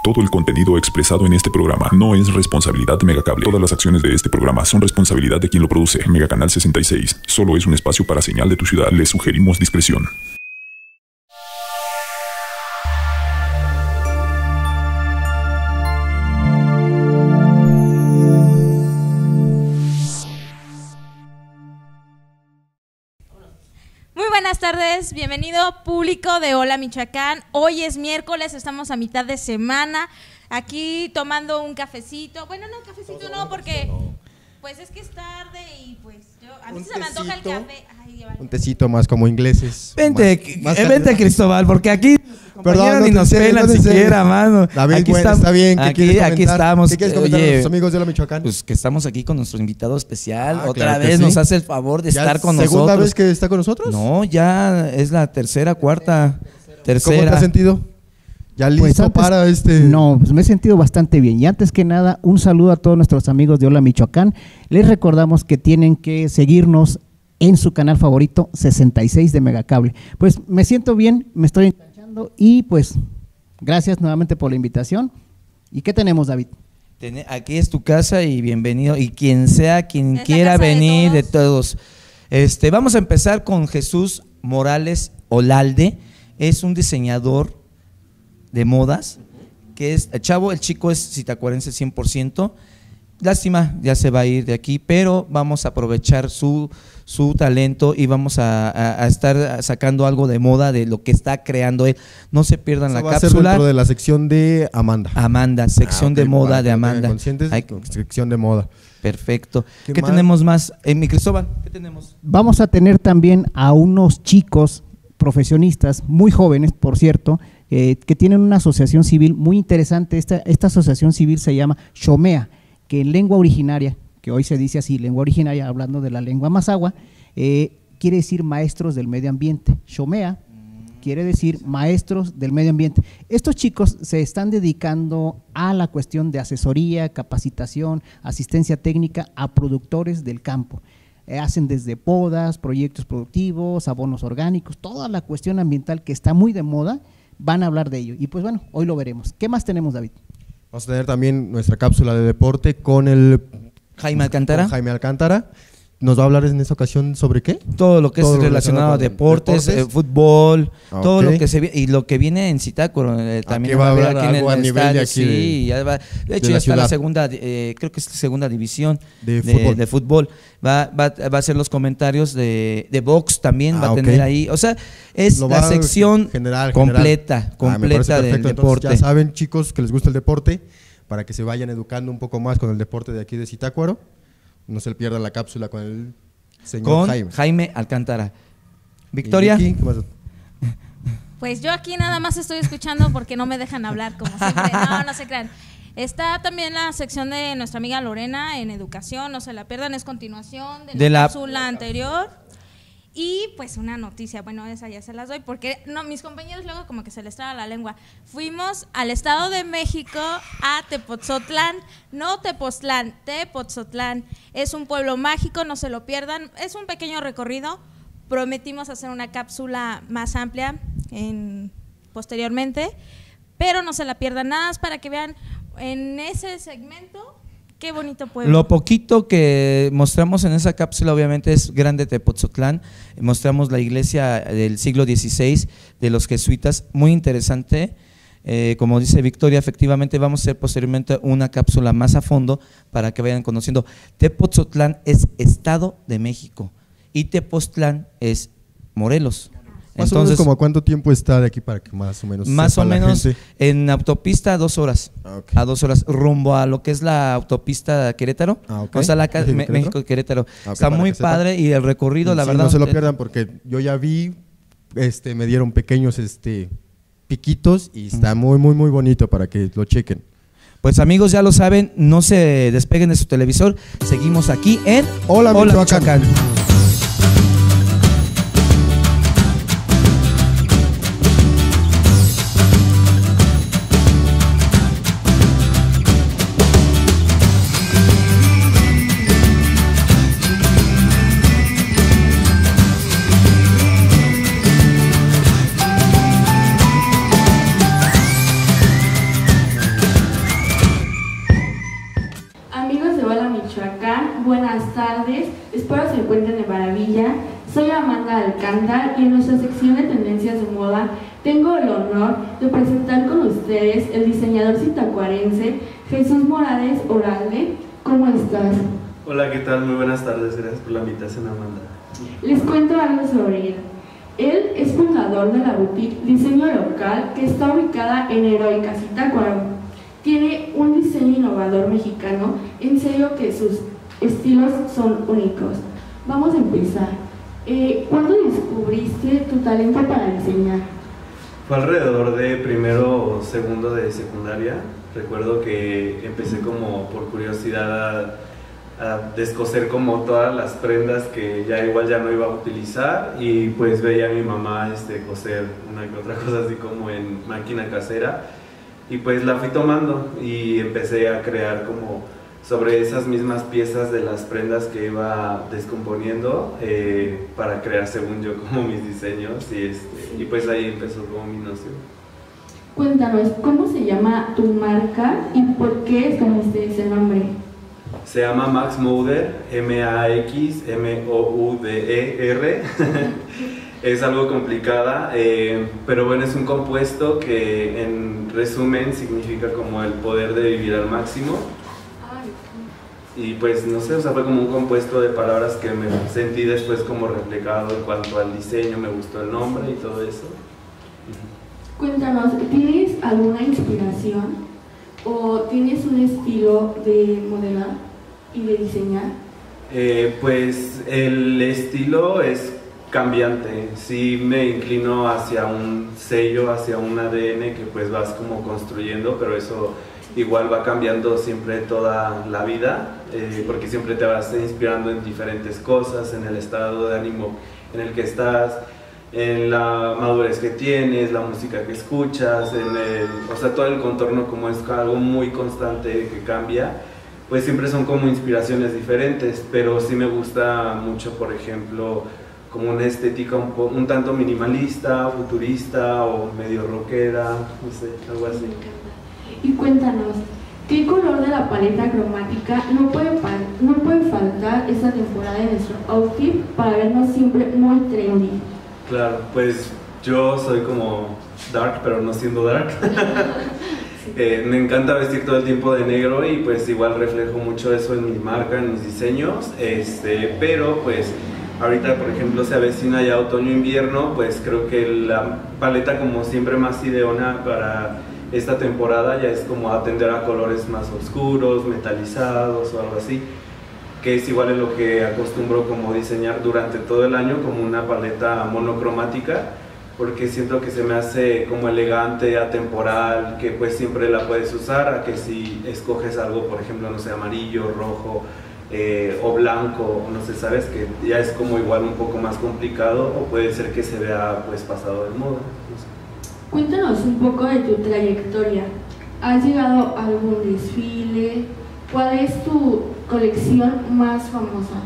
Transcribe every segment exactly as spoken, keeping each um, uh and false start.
Todo el contenido expresado en este programa no es responsabilidad de Megacable. Todas las acciones de este programa son responsabilidad de quien lo produce. Megacanal sesenta y seis solo es un espacio para señal de tu ciudad. Le sugerimos discreción. Buenas tardes, bienvenido público de Hola Michoacán. Hoy es miércoles, estamos a mitad de semana, aquí tomando un cafecito. Bueno, no, cafecito no, porque pues es que es tarde y pues yo, a mí se me antoja el café. Ay, vale. Un tecito más como ingleses. Vente, más, eh, más vente Cristóbal, porque aquí Perdón, no ni nos serio, pelan no siquiera, mano. David, aquí bueno, estamos, está bien. ¿Qué aquí, quieres comentar? aquí estamos. ¿Qué quieres comentar Oye, a nuestros amigos de Hola Michoacán? Pues que estamos aquí con nuestro invitado especial. Ah, Otra claro que vez sí. nos hace el favor de ¿Ya estar con segunda nosotros. vez que está con nosotros? No, ya es la tercera, cuarta, tercera. ¿Cómo te has sentido? ¿Ya listo Pues antes, para este...? No, pues me he sentido bastante bien. Y antes que nada, un saludo a todos nuestros amigos de Hola Michoacán. Les recordamos que tienen que seguirnos en su canal favorito, sesenta y seis de Megacable. Pues me siento bien, me estoy enganchando y pues gracias nuevamente por la invitación. ¿Y qué tenemos, David? Ten- Aquí es tu casa y bienvenido. Y quien sea, quien Es la quiera casa de venir, de todos. todos. Este, vamos a empezar con Jesús Morales Olalde. Es un diseñador de modas, que es, el chavo, el chico es sitacuarense cien por ciento. Lástima, ya se va a ir de aquí, pero vamos a aprovechar su, su talento y vamos a, a- a estar sacando algo de moda de lo que está creando él. No se pierdan Eso la va a ser cápsula. dentro de la sección de Amanda. Amanda, sección Ah, ok, de moda para de que tengan Amanda. conscientes, Ay, sección de moda. perfecto. ¿Qué ¿Qué, más? tenemos más? En mi Cristóbal, ¿qué tenemos? Vamos a tener también a unos chicos profesionistas, muy jóvenes, por cierto, eh, que tienen una asociación civil muy interesante. Esta, esta asociación civil se llama Xomea, que en lengua originaria, que hoy se dice así, lengua originaria, hablando de la lengua mazahua, eh, quiere decir maestros del medio ambiente. Xomea quiere decir maestros del medio ambiente. Estos chicos se están dedicando a la cuestión de asesoría, capacitación, asistencia técnica a productores del campo. Eh, hacen desde podas, proyectos productivos, abonos orgánicos, toda la cuestión ambiental que está muy de moda, van a hablar de ello. Y pues bueno, hoy lo veremos. ¿Qué más tenemos, David? Vamos a tener también nuestra cápsula de deporte con el Jaime Alcántara. con Jaime Alcántara. ¿Nos va a hablar en esta ocasión sobre qué? Todo lo que Todo es lo relacionado a relacionado con deportes, deportes. eh, fútbol, Ah, todo ok. lo que se vi- y lo que viene en Zitácuaro eh, también va a haber haber aquí en algo el a nivel de estadio, aquí de- sí, ya va- de hecho de ya la está la ciudad. segunda, eh, creo que es la segunda división De de, fútbol. de fútbol. Va, va, va a hacer los comentarios de, de box también, Ah, va a ok. tener ahí, o sea, es Lo la va a- sección general, completa, general. Ah, me parece completa del perfecto. Entonces, deporte. ya saben, chicos, que les gusta el deporte, para que se vayan educando un poco más con el deporte de aquí de Zitácuaro. No se le pierdan la cápsula con el señor con Jaime. Jaime Alcántara. ¿Y Victoria. Vicky? ¿Qué más? Pues yo aquí nada más estoy escuchando porque no me dejan hablar, como siempre. No, no se crean. Está también la sección de nuestra amiga Lorena en educación, no se la pierdan, es continuación de, De la la- cápsula anterior. Y pues una noticia, bueno, esa ya se las doy, porque no, mis compañeros luego como que se les traba la lengua. Fuimos al Estado de México, a Tepoztlán, no Tepoztlán, Tepoztlán. Es un pueblo mágico, no se lo pierdan, es un pequeño recorrido. Prometimos hacer una cápsula más amplia en, posteriormente, pero no se la pierdan, nada más para que vean en ese segmento qué bonito pueblo. Lo poquito que mostramos en esa cápsula obviamente es grande Tepoztlán, mostramos la iglesia del siglo dieciséis de los jesuitas, muy interesante, eh, como dice Victoria, efectivamente vamos a hacer posteriormente una cápsula más a fondo para que vayan conociendo. Tepoztlán es Estado de México y Tepoztlán es Morelos. Más o menos, ¿como cuánto tiempo está de aquí para que más o menos Más sepa o la menos gente? en autopista a dos horas, Ah, ok. a dos horas rumbo a lo que es la autopista Querétaro, Ah, ok. o sea, la ca- ¿México Me- Querétaro? México Querétaro. Ah, ok, Está para muy que sepan. padre y el recorrido, la Sí, verdad. no se lo eh, pierdan porque yo ya vi, este, me dieron pequeños este, piquitos y está muy, muy, muy bonito para que lo chequen. Pues amigos, ya lo saben, no se despeguen de su televisor. Seguimos aquí en Hola, Michoacán. buenas tardes, espero se encuentren de maravilla. Soy Amanda Alcántar y en nuestra sección de tendencias de moda tengo el honor de presentar con ustedes el diseñador sitacuarense Jesús Morales Olalde. ¿Cómo estás? Hola, ¿qué tal? Muy buenas tardes, gracias por la invitación, Amanda. Les cuento algo sobre él. Él es fundador de la boutique Diseño Local, que está ubicada en Heroica, Zitácuaro. Tiene un diseño innovador mexicano, en serio que sus estilos son únicos. Vamos a empezar. Eh, ¿Cuándo descubriste tu talento para diseñar? Fue alrededor de primero o segundo de secundaria. Recuerdo que empecé como por curiosidad a, a descoser como todas las prendas que ya igual ya no iba a utilizar, y pues veía a mi mamá este, coser una que otra cosa así como en máquina casera, y pues la fui tomando y empecé a crear como sobre esas mismas piezas de las prendas que iba descomponiendo eh, para crear según yo como mis diseños, y, este, y pues ahí empezó como mi noción. Cuéntanos, ¿cómo se llama tu marca y por qué escogiste ese nombre? Se llama Max Mouder, M A X M O U D E R. Es algo complicada, eh, pero bueno, es un compuesto que en resumen significa como el poder de vivir al máximo. Y pues no sé, o sea, fue como un compuesto de palabras que me sentí después como reflejado en cuanto al diseño, me gustó el nombre y todo eso. Cuéntanos, ¿tienes alguna inspiración o tienes un estilo de modelar y de diseñar? Eh, pues el estilo es cambiante, sí me inclino hacia un sello, hacia un A D N que pues vas como construyendo, pero eso igual va cambiando siempre toda la vida, eh, porque siempre te vas inspirando en diferentes cosas, en el estado de ánimo en el que estás, en la madurez que tienes, la música que escuchas, en el, o sea, todo el contorno como es algo muy constante que cambia, pues siempre son como inspiraciones diferentes, pero sí me gusta mucho, por ejemplo, como una estética un, po, un tanto minimalista, futurista o medio rockera, no sé, algo así. Y cuéntanos, ¿qué color de la paleta cromática no puede, no puede faltar esta temporada de nuestro outfit para vernos siempre muy trendy? Claro, pues yo soy como dark, pero no siendo dark. Sí. eh, me encanta vestir todo el tiempo de negro y pues igual reflejo mucho eso en mi marca, en mis diseños, este, pero pues ahorita por ejemplo se avecina ya otoño-invierno, pues creo que la paleta como siempre más ideona para esta temporada ya es como atender a colores más oscuros, metalizados o algo así, que es igual en lo que acostumbro como diseñar durante todo el año, como una paleta monocromática, porque siento que se me hace como elegante, atemporal, que pues siempre la puedes usar, a que si escoges algo, por ejemplo, no sé, amarillo, rojo eh, o blanco, no sé, sabes que ya es como igual un poco más complicado, o puede ser que se vea pues pasado de moda, no sé. Cuéntanos un poco de tu trayectoria. ¿Has llegado a algún desfile? ¿Cuál es tu colección más famosa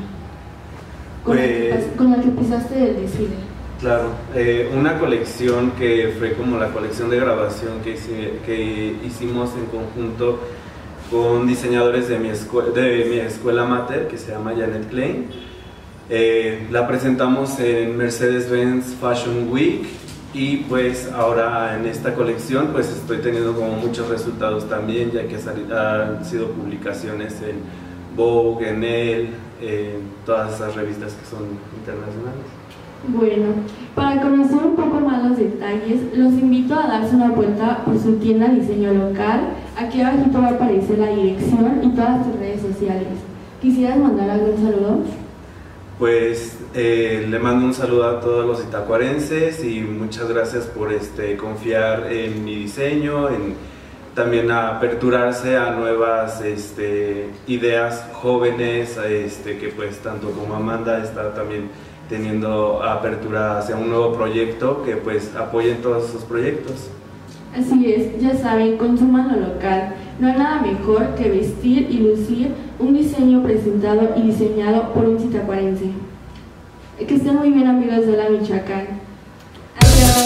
con, pues, la, que, con la que pisaste del desfile? Claro, eh, una colección que fue como la colección de grabación que, hice, que hicimos en conjunto con diseñadores de mi, escuela, de mi escuela mater, que se llama Janet Klein. Eh, la presentamos en Mercedes-Benz Fashion Week. Y pues ahora en esta colección pues estoy teniendo como muchos resultados también, ya que han sido publicaciones en Vogue, en Elle, en todas esas revistas que son internacionales. Bueno, para conocer un poco más los detalles, los invito a darse una vuelta por su tienda Diseño Local. Aquí abajito va a aparecer la dirección y todas tus redes sociales. ¿Quisieras mandar algún saludo? Pues eh, le mando un saludo a todos los itacuarenses y muchas gracias por este, confiar en mi diseño, en también a aperturarse a nuevas este, ideas jóvenes, este, que pues tanto como Amanda está también teniendo apertura hacia un nuevo proyecto, que pues apoyen todos esos proyectos. Así es, ya saben, consuman lo local. No hay nada mejor que vestir y lucir un diseño presentado y diseñado por un zitacuarense. Que estén muy bien, amigos de la Michoacán. Adiós.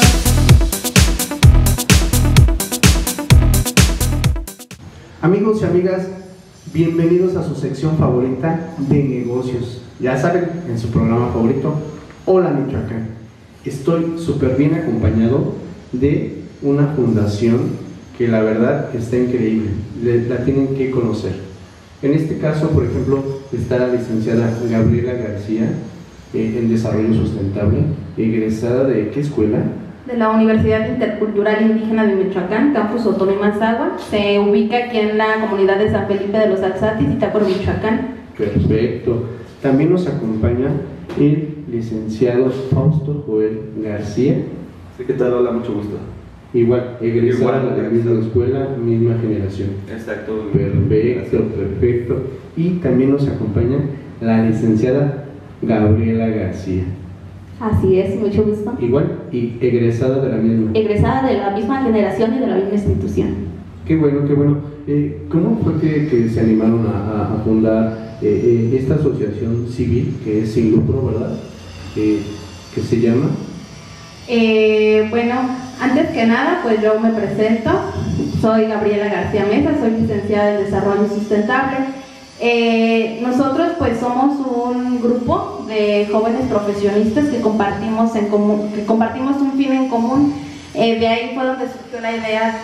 Amigos y amigas, Bienvenidos a su sección favorita de negocios. Ya saben, en su programa favorito, Hola Michoacán. Estoy súper bien acompañado de una fundación que la verdad está increíble, la tienen que conocer. En este caso, por ejemplo, está la licenciada Gabriela García eh, en Desarrollo Sustentable, egresada de ¿qué escuela? De la Universidad Intercultural Indígena de Michoacán, Campus Otomí Mazahua. Se ubica aquí en la comunidad de San Felipe de los Alzatis, Zitácuaro, Michoacán. Perfecto. También nos acompaña el licenciado Fausto Joel García. Sí, ¿qué tal? Hola, mucho gusto. Igual, egresado de la misma escuela, misma generación. Exacto. Perfecto, perfecto. Y también nos acompaña la licenciada Gabriela García. Así es, mucho gusto. Igual, y egresada de la misma. Egresada de la misma generación y de la misma institución. Qué bueno, qué bueno. Eh, ¿Cómo fue que, que se animaron a, a fundar eh, eh, esta asociación civil, que es sin lucro, ¿verdad? Eh, ¿Qué se llama? Eh, bueno, antes que nada, pues yo me presento. Soy Gabriela García Mesa, soy licenciada en Desarrollo Sustentable. Eh, nosotros pues somos un grupo de jóvenes profesionistas que compartimos, en común, que compartimos un fin en común. Eh, de ahí fue donde surgió la idea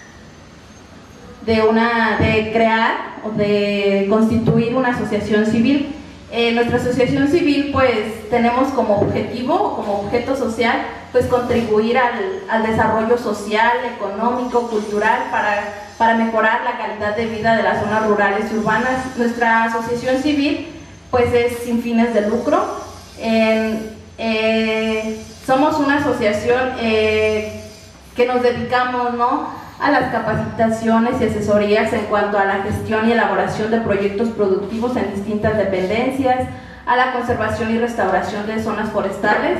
de, una, de crear o de constituir una asociación civil. Eh, nuestra asociación civil pues tenemos como objetivo o como objeto social pues contribuir al, al desarrollo social, económico, cultural para, para mejorar la calidad de vida de las zonas rurales y urbanas. Nuestra asociación civil pues es sin fines de lucro. Eh, eh, somos una asociación eh, que nos dedicamos, ¿no?, a las capacitaciones y asesorías en cuanto a la gestión y elaboración de proyectos productivos en distintas dependencias, a la conservación y restauración de zonas forestales,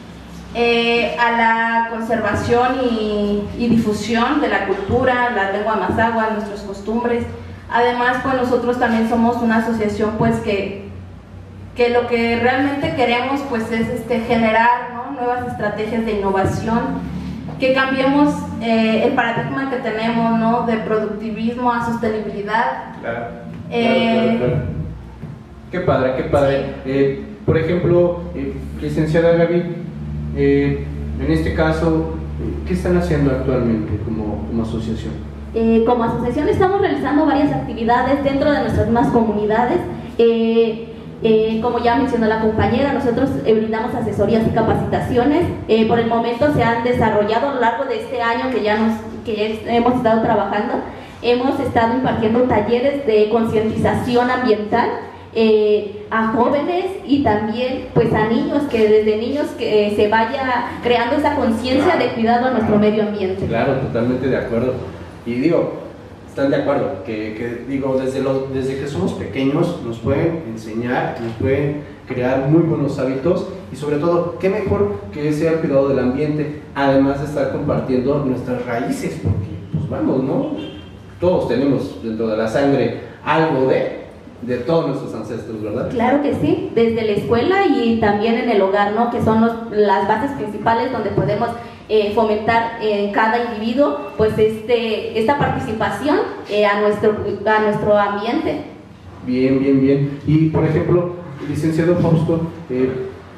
eh, a la conservación y, y difusión de la cultura, la lengua mazahua, nuestras costumbres. Además, pues nosotros también somos una asociación pues que, que lo que realmente queremos pues es este, generar, ¿no?, nuevas estrategias de innovación, que cambiemos eh, el paradigma que tenemos, ¿no?, de productivismo a sostenibilidad. Claro, eh, claro, claro, claro. Qué padre, qué padre. Sí. Eh, por ejemplo, eh, licenciada Gaby, eh, en este caso, ¿qué están haciendo actualmente como, como asociación? Eh, como asociación estamos realizando varias actividades dentro de nuestras mismas comunidades. Eh, Eh, como ya mencionó la compañera, nosotros eh, brindamos asesorías y capacitaciones. Eh, por el momento se han desarrollado a lo largo de este año que ya, nos, que ya hemos estado trabajando. Hemos estado impartiendo talleres de concientización ambiental eh, a jóvenes y también pues a niños, que desde niños que eh, se vaya creando esa conciencia de cuidado a nuestro medio ambiente. Claro, totalmente de acuerdo. Y digo, están de acuerdo, que, que digo, desde, los, desde que somos pequeños nos pueden enseñar, nos pueden crear muy buenos hábitos y sobre todo, qué mejor que sea el cuidado del ambiente, además de estar compartiendo nuestras raíces, porque pues vamos, ¿no? Todos tenemos dentro de la sangre algo de, de todos nuestros ancestros, ¿verdad? Claro que sí, desde la escuela y también en el hogar, ¿no?, que son los, las bases principales donde podemos Eh, fomentar en eh, cada individuo pues este, esta participación eh, a, nuestro, a nuestro ambiente. Bien, bien, bien. Y por ejemplo, licenciado Fausto, eh,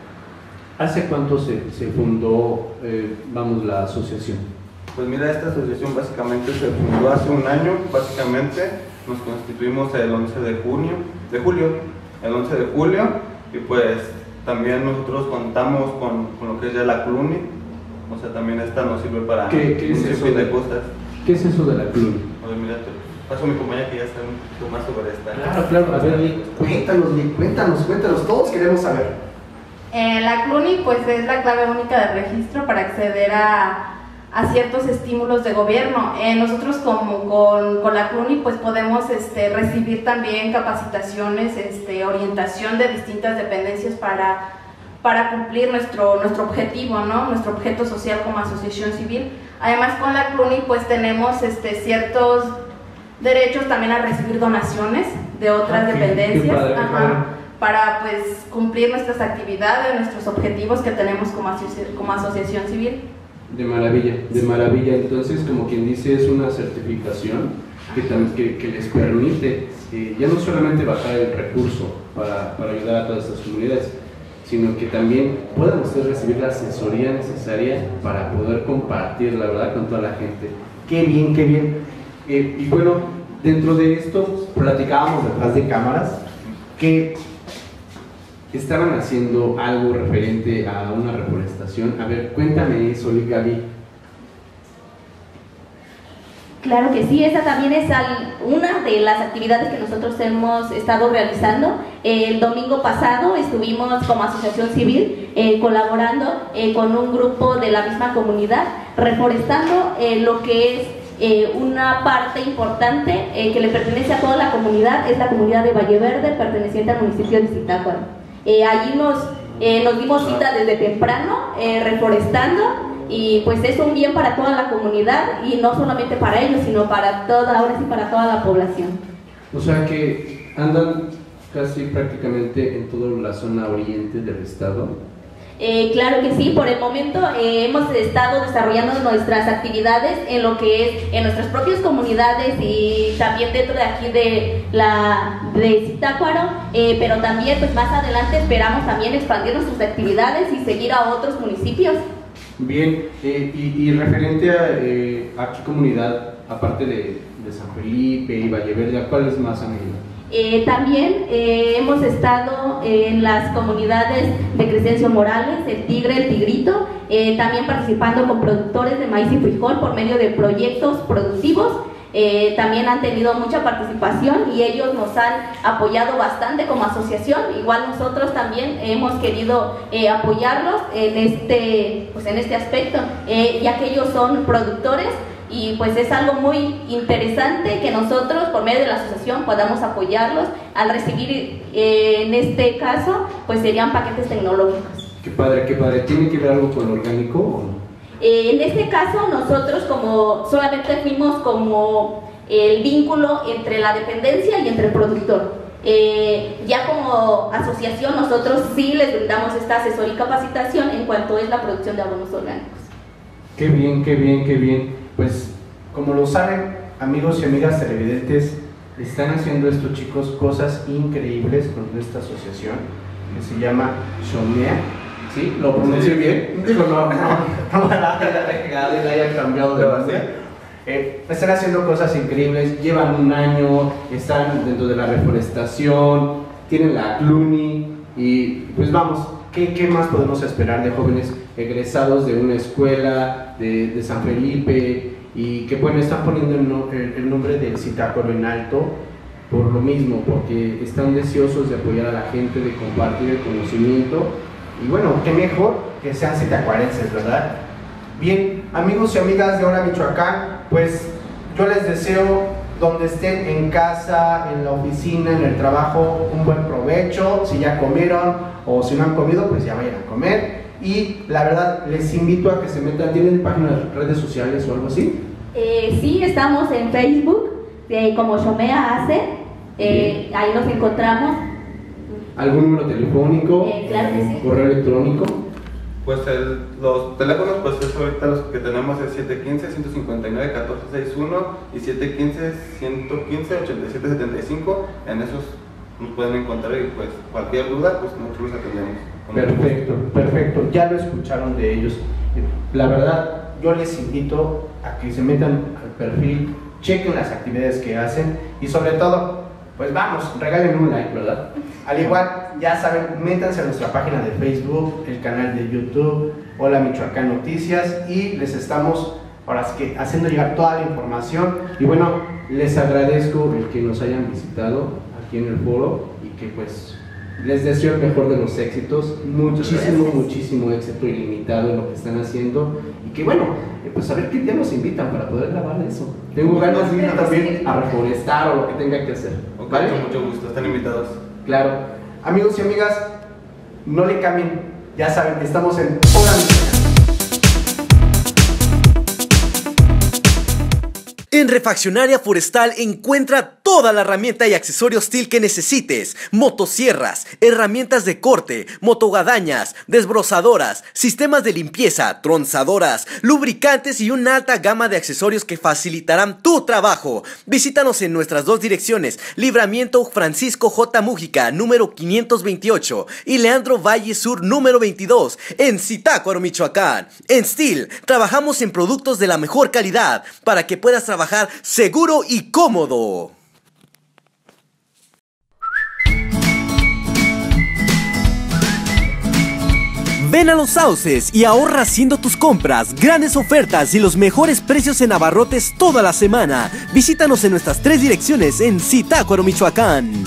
¿hace cuánto se, se fundó, eh, vamos, la asociación? Pues mira, esta asociación básicamente se fundó hace un año, básicamente nos constituimos el once de junio, de julio, el once de julio, y pues también nosotros contamos con, con lo que es ya la CLUNY. O sea, también esta nos sirve para ¿Qué, qué es eso de, de cosas. ¿Qué es eso de la CLUNY? A ver, mira, te paso a mi compañera que ya sabe un poquito más sobre esta. Claro, claro, a ver, cuéntanos, cuéntanos, cuéntanos, todos queremos saber. Eh, la CLUNY pues es la clave única de registro para acceder a, a ciertos estímulos de gobierno. Eh, nosotros como con, con la CLUNY pues podemos este, recibir también capacitaciones, este, orientación de distintas dependencias para para cumplir nuestro, nuestro objetivo, ¿no?, nuestro objeto social como asociación civil. Además, con la CLUNY pues tenemos este, ciertos derechos también a recibir donaciones de otras okay, dependencias, padre, ajá, para pues cumplir nuestras actividades, nuestros objetivos que tenemos como, asoci como asociación civil. De maravilla, de maravilla. Entonces, como quien dice, es una certificación que, que, que les permite eh, ya no solamente bajar el recurso para, para ayudar a todas estas comunidades, sino que también puedan ustedes recibir la asesoría necesaria para poder compartir, la verdad, con toda la gente. Qué bien, qué bien. Eh, y bueno, dentro de esto, platicábamos detrás de cámaras que estaban haciendo algo referente a una reforestación. A ver, cuéntame eso, Gaby. Claro que sí, esa también es al, una de las actividades que nosotros hemos estado realizando. El domingo pasado estuvimos como asociación civil eh, colaborando eh, con un grupo de la misma comunidad, reforestando eh, lo que es eh, una parte importante eh, que le pertenece a toda la comunidad, es la comunidad de Valle Verde, perteneciente al municipio de Zitácuaro. Eh, allí nos, eh, nos dimos cita desde temprano, eh, reforestando, y pues es un bien para toda la comunidad, y no solamente para ellos, sino para toda, ahora sí, para toda la población. O sea que andan casi prácticamente en toda la zona oriente del estado. Eh, claro que sí, por el momento eh, hemos estado desarrollando nuestras actividades en lo que es en nuestras propias comunidades y también dentro de aquí de la de Zitácuaro, eh, pero también pues más adelante esperamos también expandir nuestras actividades y seguir a otros municipios. Bien, eh, y, y referente a, eh, a qué comunidad, aparte de, de San Felipe y Valle Verde, ¿a cuáles más han ido? Eh, también eh, hemos estado en las comunidades de Crescencio Morales, el Tigre, el Tigrito, eh, también participando con productores de maíz y frijol por medio de proyectos productivos. Eh, también han tenido mucha participación y ellos nos han apoyado bastante como asociación. Igual nosotros también hemos querido eh, apoyarlos en este, pues en este aspecto, eh, ya que ellos son productores. Y pues es algo muy interesante que nosotros por medio de la asociación podamos apoyarlos al recibir, eh, en este caso, pues serían paquetes tecnológicos. Qué padre, qué padre. ¿Tiene que ver algo con lo orgánico o no? Eh, en este caso nosotros como solamente fuimos como el vínculo entre la dependencia y entre el productor. Eh, ya como asociación nosotros sí les brindamos esta asesoría y capacitación en cuanto es la producción de abonos orgánicos. Qué bien, qué bien, qué bien. Pues como lo saben, amigos y amigas televidentes, están haciendo estos chicos cosas increíbles con esta asociación que se llama Shomea. ¿Sí? ¿Lo pronuncié bien? Digo, no, no, no me la haya cambiado de base. Eh, están haciendo cosas increíbles, llevan un año, están dentro de la reforestación, tienen la CLUNY y pues vamos, ¿qué, qué más podemos esperar de jóvenes egresados de una escuela de, de San Felipe y que bueno, están poniendo el, no, el, el nombre del Zitácuaro en alto por lo mismo, porque están deseosos de apoyar a la gente, de compartir el conocimiento y bueno, qué mejor que sean zitacuarenses, ¿verdad? Bien, amigos y amigas de Hola Michoacán, pues yo les deseo donde estén, en casa, en la oficina, en el trabajo, un buen provecho. Si ya comieron o si no han comido, pues ya vayan a comer. Y la verdad, les invito a que se metan. ¿Tienen páginas, redes sociales o algo así? Eh, sí, estamos en Facebook, eh, como Shomea Hace, eh, ahí nos encontramos. ¿Algún número telefónico? Eh, claro que sí. ¿Correo electrónico? Pues el, los teléfonos, pues es ahorita los que tenemos es siete uno cinco, uno cinco nueve, uno cuatro seis uno y siete uno cinco, uno uno cinco, ocho siete siete cinco. En esos nos pueden encontrar y pues cualquier duda, pues nosotros los atendemos. Perfecto, perfecto. Ya lo escucharon de ellos. La verdad, yo les invito a que se metan al perfil, chequen las actividades que hacen y sobre todo, pues vamos, regalen un like, ¿verdad? Al igual, ya saben, métanse a nuestra página de Facebook, el canal de YouTube, Hola Michoacán Noticias, y les estamos ahora sí que haciendo llegar toda la información. Y bueno, les agradezco el que nos hayan visitado aquí en el foro y que pues les deseo el mejor de los éxitos, muchísimo, muchísimo éxito ilimitado en lo que están haciendo y que bueno, pues a ver qué día nos invitan para poder grabar eso. Tengo ganas de ir también a reforestar o lo que tenga que hacer. ¿Vale? Con mucho gusto, están invitados. Claro. Amigos y amigas, no le cambien, ya saben que estamos en Hola Michoacán. En Refaccionaria Forestal encuentra todo toda la herramienta y accesorio Stihl que necesites: motosierras, herramientas de corte, motoguadañas, desbrozadoras, sistemas de limpieza, tronzadoras, lubricantes y una alta gama de accesorios que facilitarán tu trabajo. Visítanos en nuestras dos direcciones: Libramiento Francisco J. Mújica, número quinientos veintiocho, y Leandro Valle Sur, número veintidós, en Zitácuaro, Michoacán. En Stihl trabajamos en productos de la mejor calidad para que puedas trabajar seguro y cómodo. Ven a Los Sauces y ahorra haciendo tus compras, grandes ofertas y los mejores precios en abarrotes toda la semana. Visítanos en nuestras tres direcciones en Zitácuaro, Michoacán.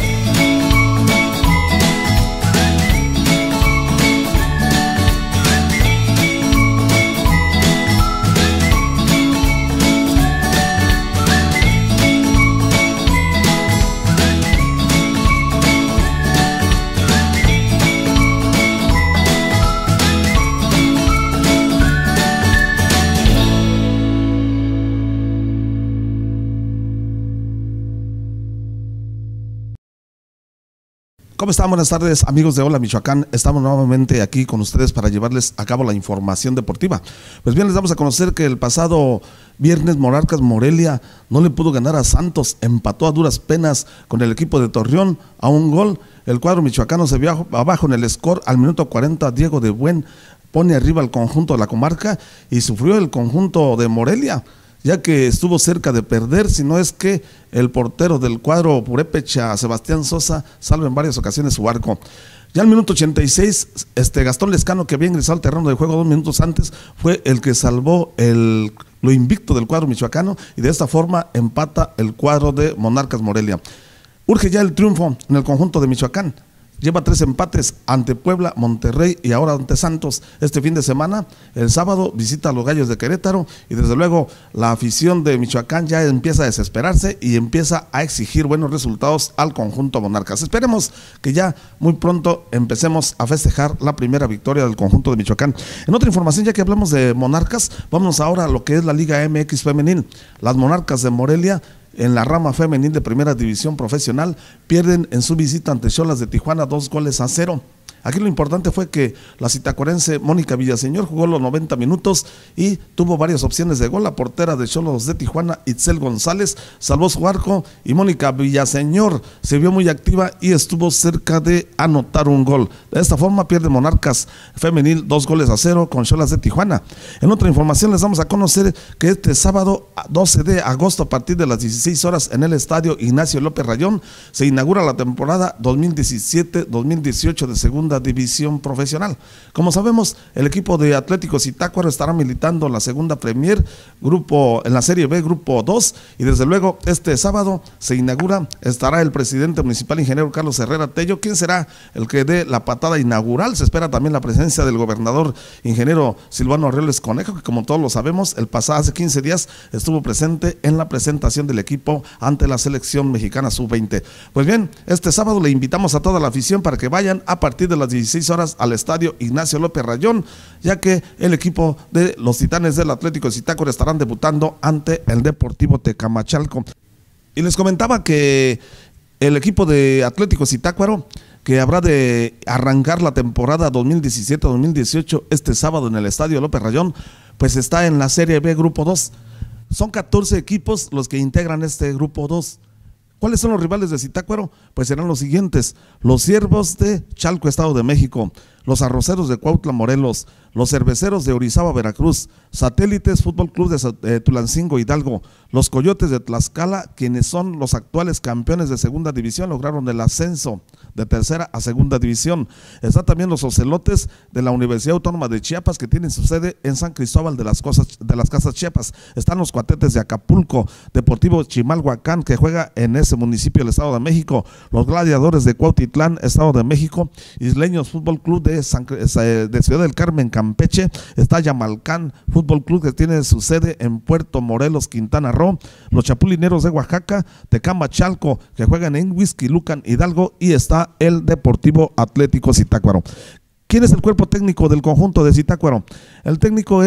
¿Cómo están? Buenas tardes, amigos de Hola Michoacán. Estamos nuevamente aquí con ustedes para llevarles a cabo la información deportiva. Pues bien, les damos a conocer que el pasado viernes Monarcas Morelia no le pudo ganar a Santos, empató a duras penas con el equipo de Torreón a un gol. El cuadro michoacano se vio abajo en el score al minuto cuarenta. Diego de Buen pone arriba al conjunto de la comarca y sufrió el conjunto de Morelia, ya que estuvo cerca de perder, si no es que el portero del cuadro purépecha, Sebastián Sosa, salva en varias ocasiones su arco. Ya al minuto ochenta y seis, este Gastón Lescano, que había ingresado al terreno de juego dos minutos antes, fue el que salvó el, lo invicto del cuadro michoacano, y de esta forma empata el cuadro de Monarcas Morelia. Urge ya el triunfo en el conjunto de Michoacán. Lleva tres empates ante Puebla, Monterrey y ahora ante Santos. Este fin de semana, el sábado, visita a los Gallos de Querétaro, y desde luego la afición de Michoacán ya empieza a desesperarse y empieza a exigir buenos resultados al conjunto Monarcas. Esperemos que ya muy pronto empecemos a festejar la primera victoria del conjunto de Michoacán. En otra información, ya que hablamos de Monarcas, vamos ahora a lo que es la Liga M X Femenil. Las Monarcas de Morelia, en la rama femenil de primera división profesional, pierden en su visita ante Xolas de Tijuana dos goles a cero. Aquí lo importante fue que la zitacuarense Mónica Villaseñor jugó los noventa minutos y tuvo varias opciones de gol. La portera de Xolos de Tijuana, Itzel González, salvó su arco, y Mónica Villaseñor se vio muy activa y estuvo cerca de anotar un gol. De esta forma pierde Monarcas Femenil dos goles a cero con Xolas de Tijuana. En otra información les vamos a conocer que este sábado doce de agosto, a partir de las dieciséis horas, en el estadio Ignacio López Rayón, se inaugura la temporada dos mil diecisiete dos mil dieciocho de segunda división profesional. Como sabemos, el equipo de Atlético Zitácuaro estará militando en la segunda Premier, grupo en la Serie B, grupo dos, y desde luego este sábado se inaugura, estará el presidente municipal, ingeniero Carlos Herrera Tello, quien será el que dé la patada inaugural. Se espera también la presencia del gobernador, ingeniero Silvano Aureoles Conejo, que como todos lo sabemos, el pasado hace quince días estuvo presente en la presentación del equipo ante la selección mexicana sub veinte. Pues bien, este sábado le invitamos a toda la afición para que vayan a partir de las dieciséis horas al estadio Ignacio López Rayón, ya que el equipo de los Titanes del Atlético de Zitácuaro estarán debutando ante el Deportivo Tecamachalco. Y les comentaba que el equipo de Atlético Zitácuaro, que habrá de arrancar la temporada dos mil diecisiete dos mil dieciocho este sábado en el estadio López Rayón, pues está en la Serie B grupo dos. Son catorce equipos los que integran este grupo dos. ¿Cuáles son los rivales de Zitácuaro? Pues serán los siguientes: los Ciervos de Chalco, Estado de México, los Arroceros de Cuautla, Morelos, los Cerveceros de Orizaba, Veracruz, Satélites Fútbol Club de Tulancingo, Hidalgo, los Coyotes de Tlaxcala, quienes son los actuales campeones de segunda división, lograron el ascenso de tercera a segunda división. Está también los Ocelotes de la Universidad Autónoma de Chiapas, que tienen su sede en San Cristóbal de las, Cosas, de las Casas, Chiapas. Están los Cuatetes de Acapulco, Deportivo Chimalhuacán, que juega en ese municipio del Estado de México, los Gladiadores de Cuautitlán, Estado de México, Isleños Fútbol Club de, San, de Ciudad del Carmen, Campeche. Está Yamalcán Fútbol Club, que tiene su sede en Puerto Morelos, Quintana Roo, los Chapulineros de Oaxaca, Tecamachalco, que juegan en Huixquilucan, Hidalgo, y está el Deportivo Atlético Zitácuaro. ¿Quién es el cuerpo técnico del conjunto de Zitácuaro? El técnico es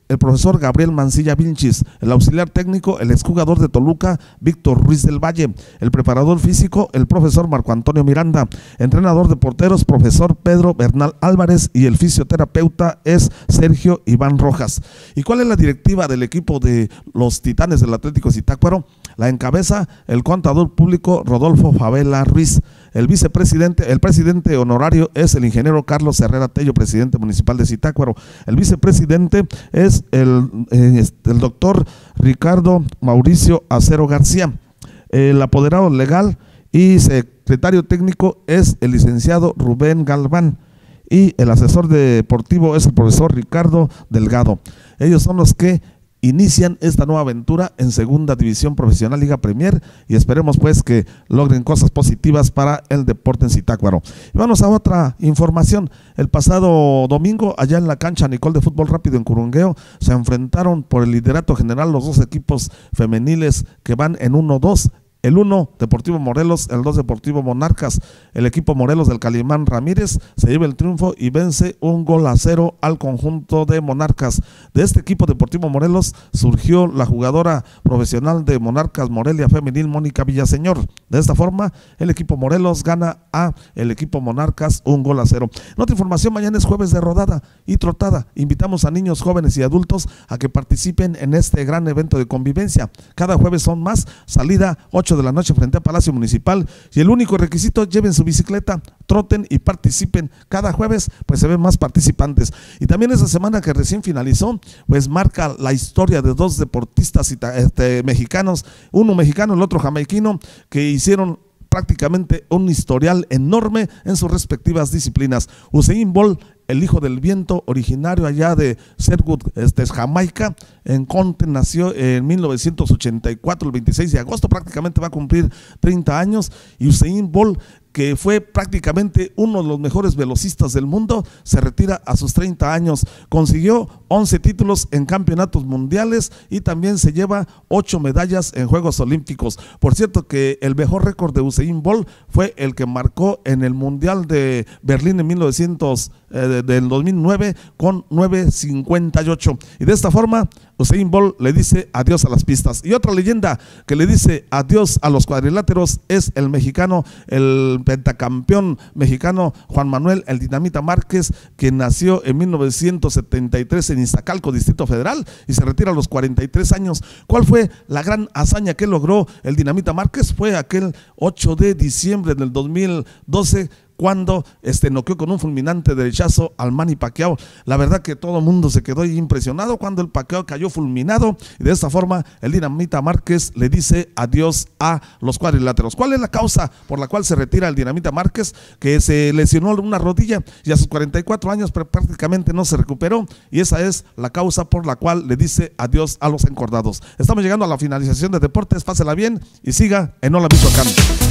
el profesor Gabriel Mancilla Vilchis, el auxiliar técnico, el exjugador de Toluca, Víctor Ruiz del Valle, el preparador físico, el profesor Marco Antonio Miranda, entrenador de porteros, profesor Pedro Bernal Álvarez, y el fisioterapeuta es Sergio Iván Rojas. ¿Y cuál es la directiva del equipo de los Titanes del Atlético Zitácuaro? La encabeza el contador público Rodolfo Favela Ruiz. El vicepresidente, el presidente honorario es el ingeniero Carlos Herrera Tello, presidente municipal de Zitácuaro. El vicepresidente es el, eh, el doctor Ricardo Mauricio Acero García. El apoderado legal y secretario técnico es el licenciado Rubén Galván. Y el asesor deportivo es el profesor Ricardo Delgado. Ellos son los que inician esta nueva aventura en Segunda División Profesional Liga Premier, y esperemos pues que logren cosas positivas para el deporte en Zitácuaro. Y vamos a otra información. El pasado domingo, allá en la cancha Nicol de Fútbol Rápido en Curungueo, se enfrentaron por el liderato general los dos equipos femeniles que van en uno dos. El uno, Deportivo Morelos, el dos, Deportivo Monarcas. El equipo Morelos del Calimán Ramírez se lleva el triunfo y vence un gol a cero al conjunto de Monarcas. De este equipo Deportivo Morelos surgió la jugadora profesional de Monarcas Morelia Femenil, Mónica Villaseñor. De esta forma, el equipo Morelos gana a el equipo Monarcas un gol a cero. En otra información, mañana es jueves de rodada y trotada. Invitamos a niños, jóvenes y adultos a que participen en este gran evento de convivencia. Cada jueves son más, salida ocho de la noche frente a Palacio Municipal, y el único requisito: lleven su bicicleta, troten y participen. Cada jueves pues se ven más participantes. Y también esa semana que recién finalizó pues marca la historia de dos deportistas este, mexicanos, uno mexicano, el otro jamaiquino, que hicieron prácticamente un historial enorme en sus respectivas disciplinas. Usain Bolt, el hijo del viento, originario allá de Sherwood, este, Jamaica, en Conte, nació en mil novecientos ochenta y cuatro, el veintiséis de agosto, prácticamente va a cumplir treinta años, y Usain Bolt, que fue prácticamente uno de los mejores velocistas del mundo, se retira a sus treinta años. Consiguió once títulos en campeonatos mundiales y también se lleva ocho medallas en Juegos Olímpicos. Por cierto que el mejor récord de Usain Bolt fue el que marcó en el Mundial de Berlín en mil novecientos, eh, del dos mil nueve, con nueve cincuenta y ocho. Y de esta forma Usain Bolt le dice adiós a las pistas. Y otra leyenda que le dice adiós a los cuadriláteros es el mexicano, el pentacampeón mexicano Juan Manuel el Dinamita Márquez, que nació en mil novecientos setenta y tres en Iztacalco, Distrito Federal, y se retira a los cuarenta y tres años. ¿Cuál fue la gran hazaña que logró el Dinamita Márquez? Fue aquel ocho de diciembre del dos mil doce, cuando este, noqueó con un fulminante derechazo al Manny Pacquiao. La verdad que todo el mundo se quedó impresionado cuando el Pacquiao cayó fulminado, y de esta forma el Dinamita Márquez le dice adiós a los cuadriláteros. ¿Cuál es la causa por la cual se retira el Dinamita Márquez? Que se lesionó una rodilla y a sus cuarenta y cuatro años prácticamente no se recuperó, y esa es la causa por la cual le dice adiós a los encordados. Estamos llegando a la finalización de deportes. Pásela bien y siga en Hola Michoacán.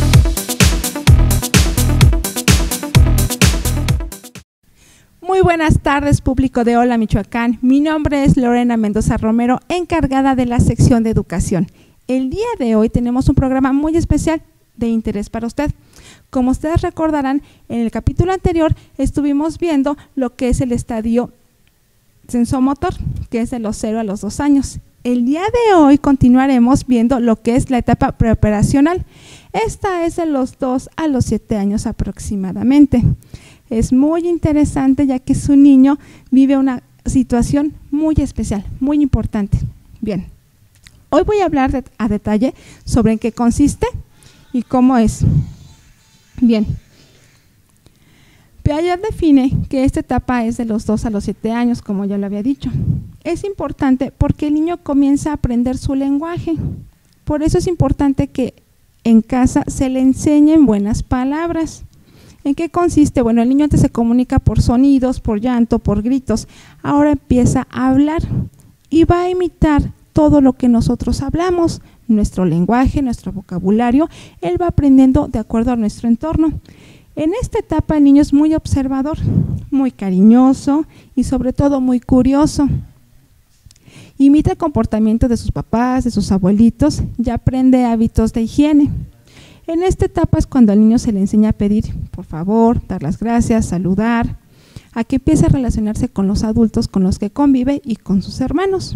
Muy buenas tardes, público de Hola Michoacán. Mi nombre es Lorena Mendoza Romero, encargada de la sección de educación. El día de hoy tenemos un programa muy especial de interés para usted. Como ustedes recordarán, en el capítulo anterior estuvimos viendo lo que es el estadio sensomotor, que es de los cero a los dos años. El día de hoy continuaremos viendo lo que es la etapa preoperacional. Esta es de los dos a los siete años aproximadamente. Es muy interesante, ya que su niño vive una situación muy especial, muy importante. Bien, hoy voy a hablar de, a detalle sobre en qué consiste y cómo es. Bien, Piaget define que esta etapa es de los dos a los siete años, como ya lo había dicho. Es importante porque el niño comienza a aprender su lenguaje. Por eso es importante que en casa se le enseñen buenas palabras. ¿En qué consiste? Bueno, el niño antes se comunica por sonidos, por llanto, por gritos. Ahora empieza a hablar y va a imitar todo lo que nosotros hablamos, nuestro lenguaje, nuestro vocabulario. Él va aprendiendo de acuerdo a nuestro entorno. En esta etapa el niño es muy observador, muy cariñoso y sobre todo muy curioso. Imita el comportamiento de sus papás, de sus abuelitos, y aprende hábitos de higiene. En esta etapa es cuando al niño se le enseña a pedir por favor, dar las gracias, saludar, a que empiece a relacionarse con los adultos con los que convive y con sus hermanos.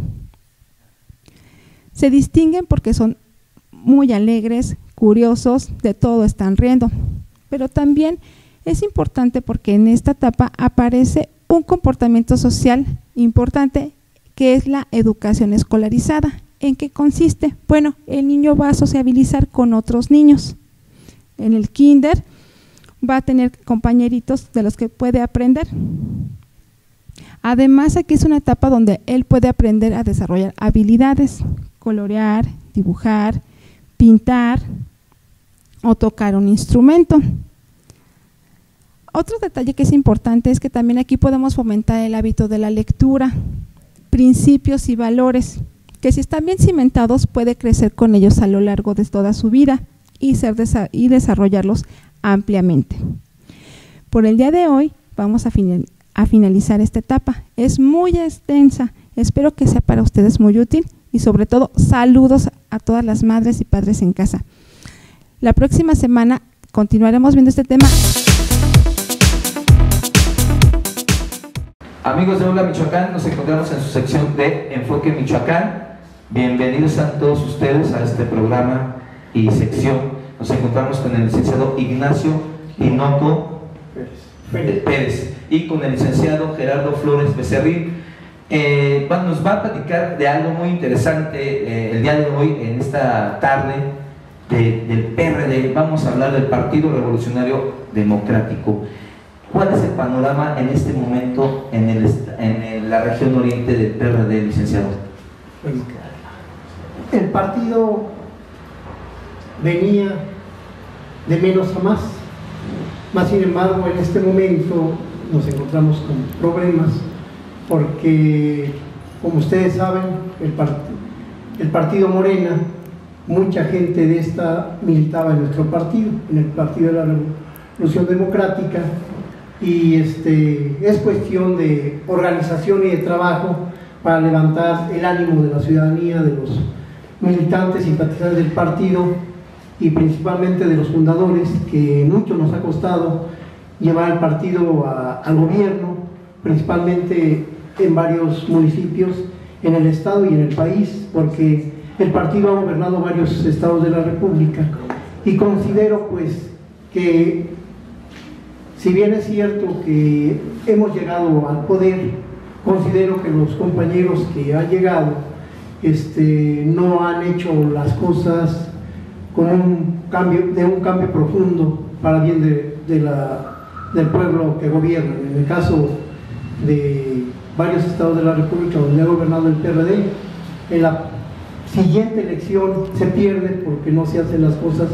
Se distinguen porque son muy alegres, curiosos, de todo están riendo, pero también es importante porque en esta etapa aparece un comportamiento social importante que es la educación escolarizada. ¿En qué consiste? Bueno, el niño va a sociabilizar con otros niños. En el kinder va a tener compañeritos de los que puede aprender. Además, aquí es una etapa donde él puede aprender a desarrollar habilidades, colorear, dibujar, pintar o tocar un instrumento. Otro detalle que es importante es que también aquí podemos fomentar el hábito de la lectura, principios y valores, que si están bien cimentados puede crecer con ellos a lo largo de toda su vida y, ser desa- y desarrollarlos ampliamente. Por el día de hoy vamos a, final- a finalizar esta etapa. Es muy extensa, espero que sea para ustedes muy útil y sobre todo saludos a todas las madres y padres en casa. La próxima semana continuaremos viendo este tema. Amigos de Hola Michoacán, nos encontramos en su sección de Enfoque Michoacán. Bienvenidos a todos ustedes a este programa y sección. Nos encontramos con el licenciado Ignacio Tinoco Pérez, Pérez y con el licenciado Gerardo Flores Becerril. Eh, nos va a platicar de algo muy interesante eh, el día de hoy, en esta tarde de, del P R D. Vamos a hablar del Partido Revolucionario Democrático. ¿Cuál es el panorama en este momento en, el, en el, la región oriente del P R D, licenciado? El partido venía de menos a más, más sin embargo en este momento nos encontramos con problemas porque, como ustedes saben, el, part el partido Morena, mucha gente de esta militaba en nuestro partido, en el Partido de la Revolución Democrática, y este, es cuestión de organización y de trabajo para levantar el ánimo de la ciudadanía, de los militantes, simpatizantes del partido y principalmente de los fundadores, que mucho nos ha costado llevar el partido a, al gobierno, principalmente en varios municipios, en el estado y en el país, porque el partido ha gobernado varios estados de la República, y considero pues que si bien es cierto que hemos llegado al poder, considero que los compañeros que han llegado este, no han hecho las cosas con un cambio, de un cambio profundo para bien de, de la, del pueblo que gobierna. En el caso de varios estados de la República donde ha gobernado el P R D, en la siguiente elección se pierde porque no se hacen las cosas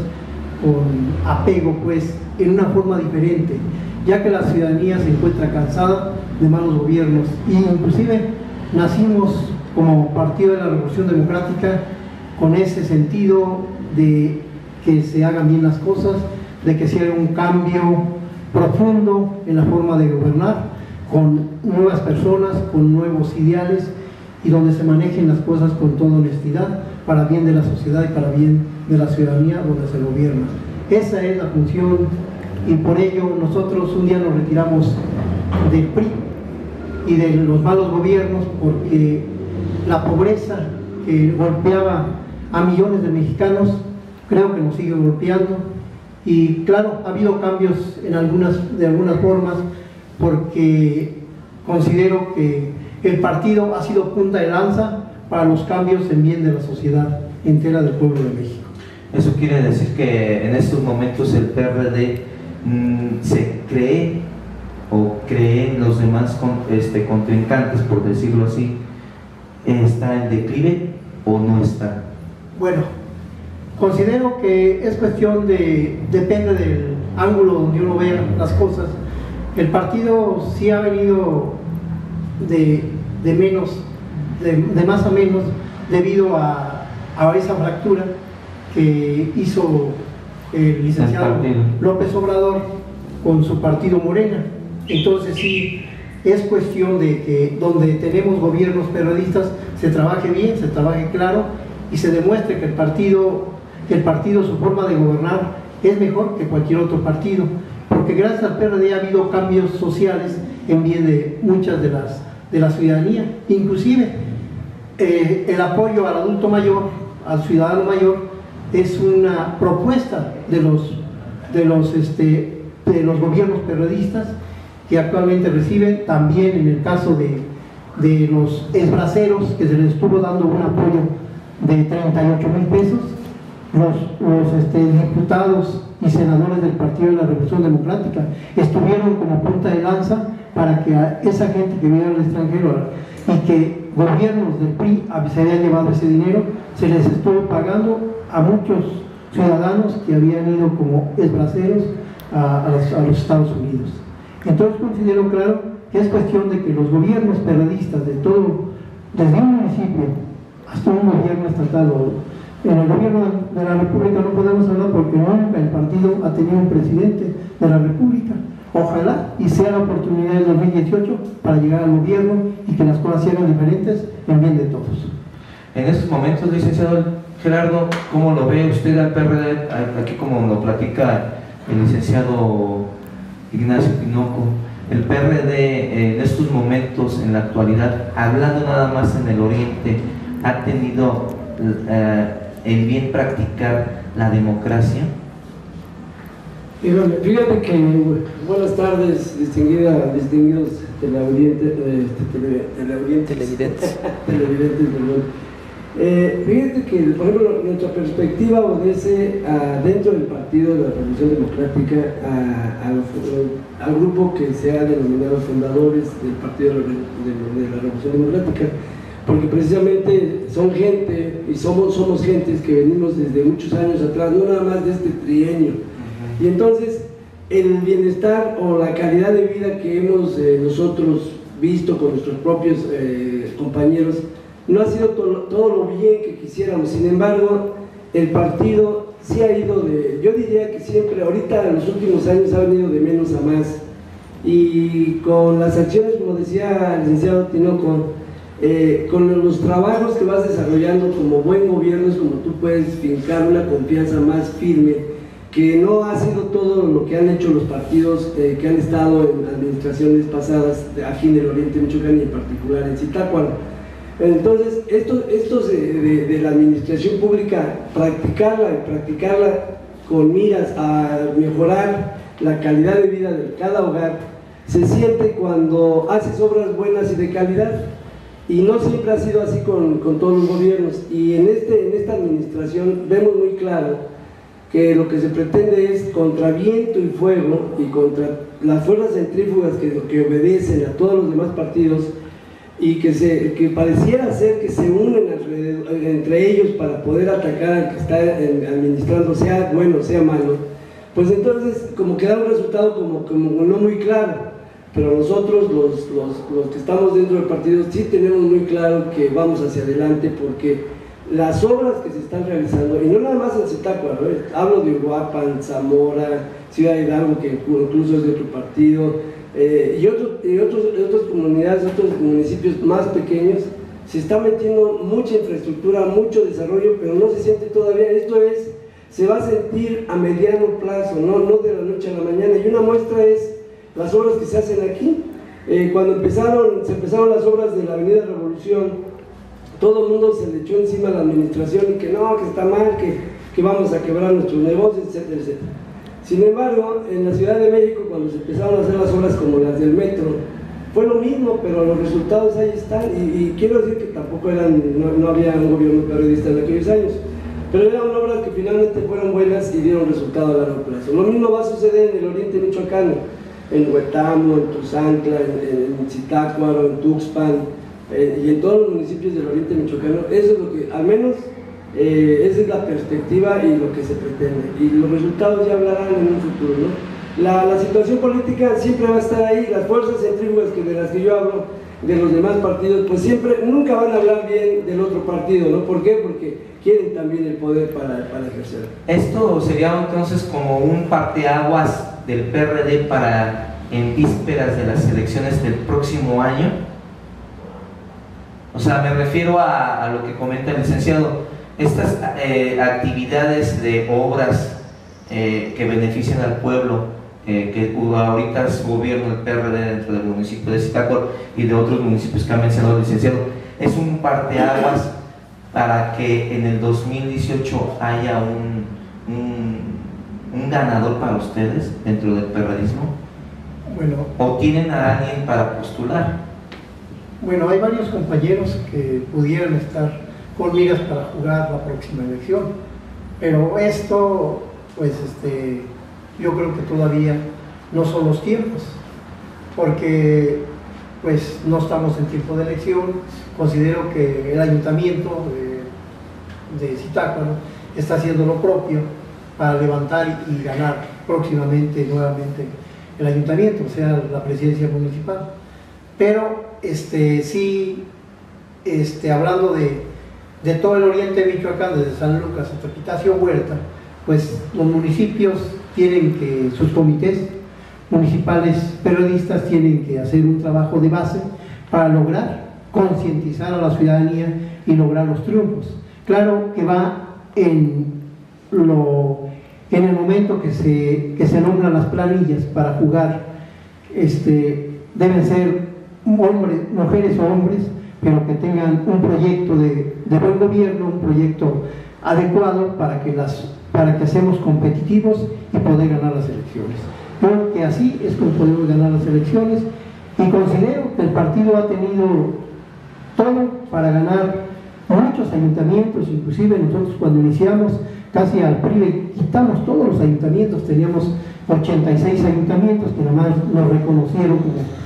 con apego, pues, en una forma diferente, ya que la ciudadanía se encuentra cansada de malos gobiernos, y inclusive nacimos como Partido de la Revolución Democrática con ese sentido de que se hagan bien las cosas, de que se haga un cambio profundo en la forma de gobernar, con nuevas personas, con nuevos ideales, y donde se manejen las cosas con toda honestidad, para bien de la sociedad y para bien de la ciudadanía donde se gobierna. Esa es la función, y por ello nosotros un día nos retiramos del P R I y de los malos gobiernos, porque la pobreza que golpeaba a millones de mexicanos creo que nos sigue golpeando, y claro, ha habido cambios en algunas, de algunas formas, porque considero que el partido ha sido punta de lanza para los cambios en bien de la sociedad entera del pueblo de México. Eso quiere decir que en estos momentos el P R D mmm, se cree o creen los demás con, este, contrincantes, por decirlo así, ¿está en declive o no está? Bueno, considero que es cuestión de, depende del ángulo donde uno vea las cosas. El partido sí ha venido de, de menos, de, de más a menos, debido a, a esa fractura que hizo el licenciado López Obrador con su partido Morena. Entonces sí, es cuestión de que donde tenemos gobiernos periodistas se trabaje bien, se trabaje claro, y se demuestre que el partido, que el partido, su forma de gobernar es mejor que cualquier otro partido, porque gracias al P R D ha habido cambios sociales en bien de muchas de las de la ciudadanía, inclusive eh, el apoyo al adulto mayor, al ciudadano mayor, es una propuesta de los de los este, de los gobiernos periodistas que actualmente reciben. También en el caso de, de los esbraceros, que se les estuvo dando un apoyo de treinta y ocho mil pesos, los, los este, diputados y senadores del Partido de la Revolución Democrática estuvieron como punta de lanza para que a esa gente que vive en el extranjero y que gobiernos del P R I se habían llevado ese dinero, se les estuvo pagando a muchos ciudadanos que habían ido como esbraceros a, a, los, a los Estados Unidos. Entonces considero claro que es cuestión de que los gobiernos periodistas de todo, desde un municipio hasta un gobierno estatal, o en el gobierno de la República no podemos hablar porque nunca el partido ha tenido un presidente de la República. Ojalá y sea la oportunidad del dos mil dieciocho para llegar al gobierno y que las cosas sean diferentes en bien de todos. En estos momentos, licenciado Gerardo, ¿cómo lo ve usted al P R D? Aquí como lo platica el licenciado Ignacio Tinoco, el P R D en estos momentos, en la actualidad, hablando nada más en el oriente, ha tenido eh, el bien practicar la democracia. Fíjate que, buenas tardes, distinguida, distinguidos televidentes, tele, televidentes, televidentes, televidentes perdón. Eh, fíjate que, por ejemplo, nuestra perspectiva obedece a, dentro del Partido de la Revolución Democrática a, a los, al grupo que se ha denominado fundadores del Partido de, de, de la Revolución Democrática, porque precisamente son gente y somos, somos gentes que venimos desde muchos años atrás, no nada más de este trienio. Y entonces el bienestar o la calidad de vida que hemos eh, nosotros visto con nuestros propios eh, compañeros no ha sido to todo lo bien que quisiéramos. Sin embargo, el partido sí ha ido de, yo diría que siempre, ahorita en los últimos años ha venido de menos a más, y con las acciones, como decía el licenciado Tinoco, eh, con los trabajos que vas desarrollando como buen gobierno es como tú puedes fincar una confianza más firme, que no ha sido todo lo que han hecho los partidos eh, que han estado en administraciones pasadas aquí en el Oriente Michoacán y en particular en Zitácuaro. Entonces, estos, estos de, de, de la administración pública, practicarla y practicarla con miras a mejorar la calidad de vida de cada hogar, se siente cuando haces obras buenas y de calidad, y no siempre ha sido así con, con todos los gobiernos. Y en, este, en esta administración vemos muy claro que lo que se pretende es contra viento y fuego y contra las fuerzas centrífugas que, que obedecen a todos los demás partidos, y que, se, que pareciera ser que se unen alrededor, entre ellos para poder atacar al que está administrando, sea bueno, sea malo, pues entonces como que da un resultado como, como no muy claro. Pero nosotros los, los, los que estamos dentro del partido sí tenemos muy claro que vamos hacia adelante, porque las obras que se están realizando, y no nada más en Zitácuaro, ¿eh? Hablo de Uruapan, Zamora, Ciudad Hidalgo, que incluso es de otro partido, eh, y, otros, y otros, otras comunidades, otros municipios más pequeños, se está metiendo mucha infraestructura, mucho desarrollo, pero no se siente todavía. Esto es, se va a sentir a mediano plazo, no, no de la noche a la mañana, y una muestra es las obras que se hacen aquí. Eh, cuando empezaron, se empezaron las obras de la Avenida Revolución, todo el mundo se le echó encima a la administración y que no, que está mal, que, que vamos a quebrar nuestros negocios, etcétera, etcétera. Sin embargo, en la Ciudad de México, cuando se empezaron a hacer las obras como las del metro, fue lo mismo, pero los resultados ahí están, y, y quiero decir que tampoco eran, no, no había un gobierno periodista en aquellos años, pero eran obras que finalmente fueron buenas y dieron resultado a largo plazo. Lo mismo va a suceder en el Oriente Michoacano, en Huetamo, en Tuzantla, en, en Zitácuaro, en Tuxpan, eh, y en todos los municipios del Oriente Michoacano. Eso es lo que, al menos, eh, esa es la perspectiva y lo que se pretende, y los resultados ya hablarán en un futuro, ¿no? La, la situación política siempre va a estar ahí, las fuerzas centrífugas que de las que yo hablo, de los demás partidos, pues siempre, nunca van a hablar bien del otro partido, ¿no? ¿Por qué? Porque quieren también el poder para, para ejercer. Esto sería entonces como un parteaguas del P R D para en vísperas de las elecciones del próximo año. O sea, me refiero a, a lo que comenta el licenciado, estas eh, actividades de obras eh, que benefician al pueblo, eh, que ahorita es gobierno del P R D dentro del municipio de Zitácuaro y de otros municipios que ha mencionado el licenciado, es un parteaguas para que en el dos mil dieciocho haya un, un, un ganador para ustedes dentro del perredismo? Bueno, ¿o tienen a alguien para postular? Bueno, hay varios compañeros que pudieran estar con miras para jugar la próxima elección, pero esto, pues, este, yo creo que todavía no son los tiempos, porque, pues, no estamos en tiempo de elección. Considero que el ayuntamiento de, de Zitácuaro está haciendo lo propio para levantar y ganar próximamente nuevamente el ayuntamiento, o sea, la presidencia municipal. Pero este, sí, este, hablando de, de todo el oriente de Michoacán, desde San Lucas hasta Pitacio Huerta, pues los municipios tienen que, sus comités municipales periodistas tienen que hacer un trabajo de base para lograr concientizar a la ciudadanía y lograr los triunfos. Claro que va en, lo, en el momento que se, que se nombran las planillas para jugar, este, deben ser hombres, mujeres o hombres, pero que tengan un proyecto de, de buen gobierno, un proyecto adecuado para que, las, para que seamos competitivos y poder ganar las elecciones. Creo que así es como podemos ganar las elecciones, y considero que el partido ha tenido todo para ganar muchos ayuntamientos. Inclusive nosotros cuando iniciamos casi al P R I quitamos todos los ayuntamientos, teníamos ochenta y seis ayuntamientos que nada más nos reconocieron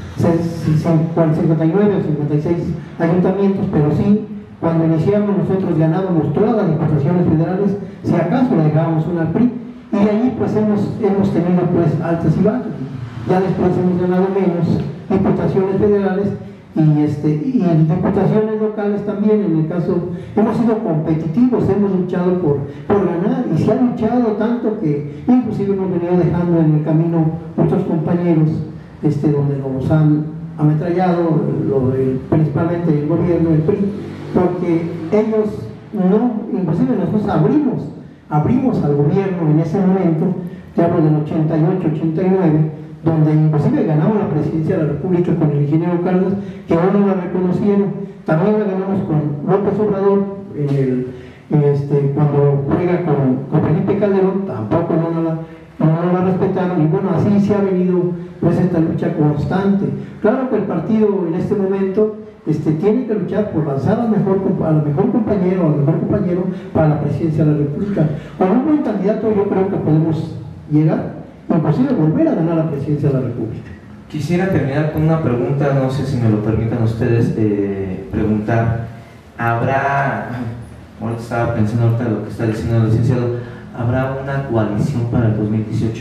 como cincuenta y nueve o cincuenta y seis ayuntamientos, pero sí, cuando iniciamos nosotros ganábamos todas las diputaciones federales, si acaso le dejábamos una al P R I, y de ahí pues hemos, hemos tenido pues altas y bajas. Ya después hemos ganado menos diputaciones federales y, este, y en diputaciones locales también. En el caso, hemos sido competitivos, hemos luchado por, por ganar, y se ha luchado tanto que inclusive hemos venido dejando en el camino muchos compañeros este, donde nos han ametrallado, lo de, principalmente el gobierno del P R I, porque ellos no, inclusive nosotros abrimos abrimos al gobierno en ese momento, te hablo del ochenta y ocho, ochenta y nueve, donde inclusive ganamos la presidencia de la República con el ingeniero Cárdenas, que aún no la reconocieron. También la ganamos con López Obrador en el, en este, cuando juega con, con Felipe Calderón, tampoco no la, no, no la respetaron, y bueno, así se ha venido pues esta lucha constante. Claro que el partido en este momento Este, tiene que luchar por lanzar al mejor, al mejor compañero, al mejor compañero para la presidencia de la República. Con un buen candidato yo creo que podemos llegar, inclusive volver a ganar la presidencia de la República. Quisiera terminar con una pregunta, no sé si me lo permitan ustedes eh, preguntar. ¿Habrá, ahorita estaba pensando ahorita lo que está diciendo el licenciado, ¿habrá una coalición para el dos mil dieciocho?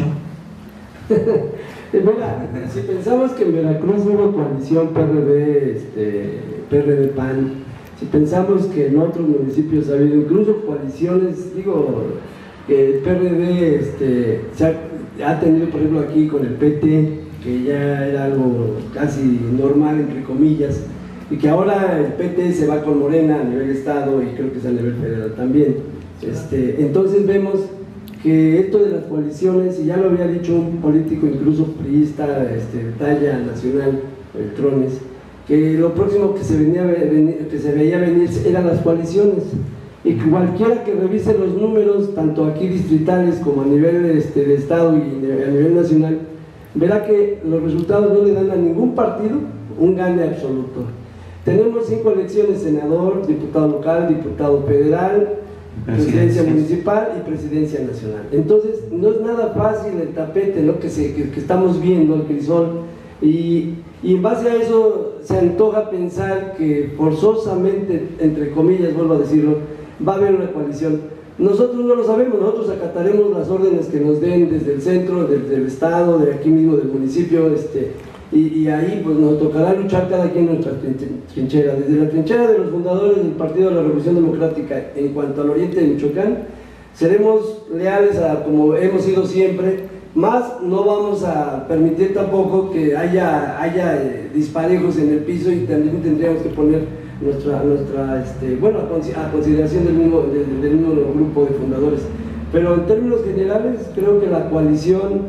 Mira, si pensamos que en Veracruz hubo coalición P R D, este, P R D P A N, si pensamos que en otros municipios ha habido incluso coaliciones, digo, que el P R D este, se ha, ha tenido, por ejemplo, aquí con el P T, que ya era algo casi normal, entre comillas, y que ahora el P T se va con Morena a nivel estado y creo que es a nivel federal también. Este, entonces vemos que esto de las coaliciones, y ya lo había dicho un político incluso priista este, de talla nacional, Beltrones, que lo próximo que se, venía, que se veía venir eran las coaliciones, y que cualquiera que revise los números, tanto aquí distritales como a nivel este, de estado y a nivel nacional, verá que los resultados no le dan a ningún partido un gane absoluto. Tenemos cinco elecciones: senador, diputado local, diputado federal, presidencia municipal y presidencia nacional. Entonces no es nada fácil el tapete, ¿no? que, se, que, que estamos viendo, el crisol, y, y en base a eso se antoja pensar que forzosamente, entre comillas, vuelvo a decirlo, va a haber una coalición. Nosotros no lo sabemos, nosotros acataremos las órdenes que nos den desde el centro, desde el estado, de aquí mismo del municipio, este, y, y ahí pues nos tocará luchar cada quien en nuestra trinchera. Desde la trinchera de los fundadores del Partido de la Revolución Democrática en cuanto al oriente de Michoacán, seremos leales a como hemos sido siempre, más no vamos a permitir tampoco que haya, haya eh, disparejos en el piso, y también tendríamos que poner nuestra, nuestra este, bueno, a consideración del mismo, del, del mismo grupo de fundadores. Pero en términos generales creo que la coalición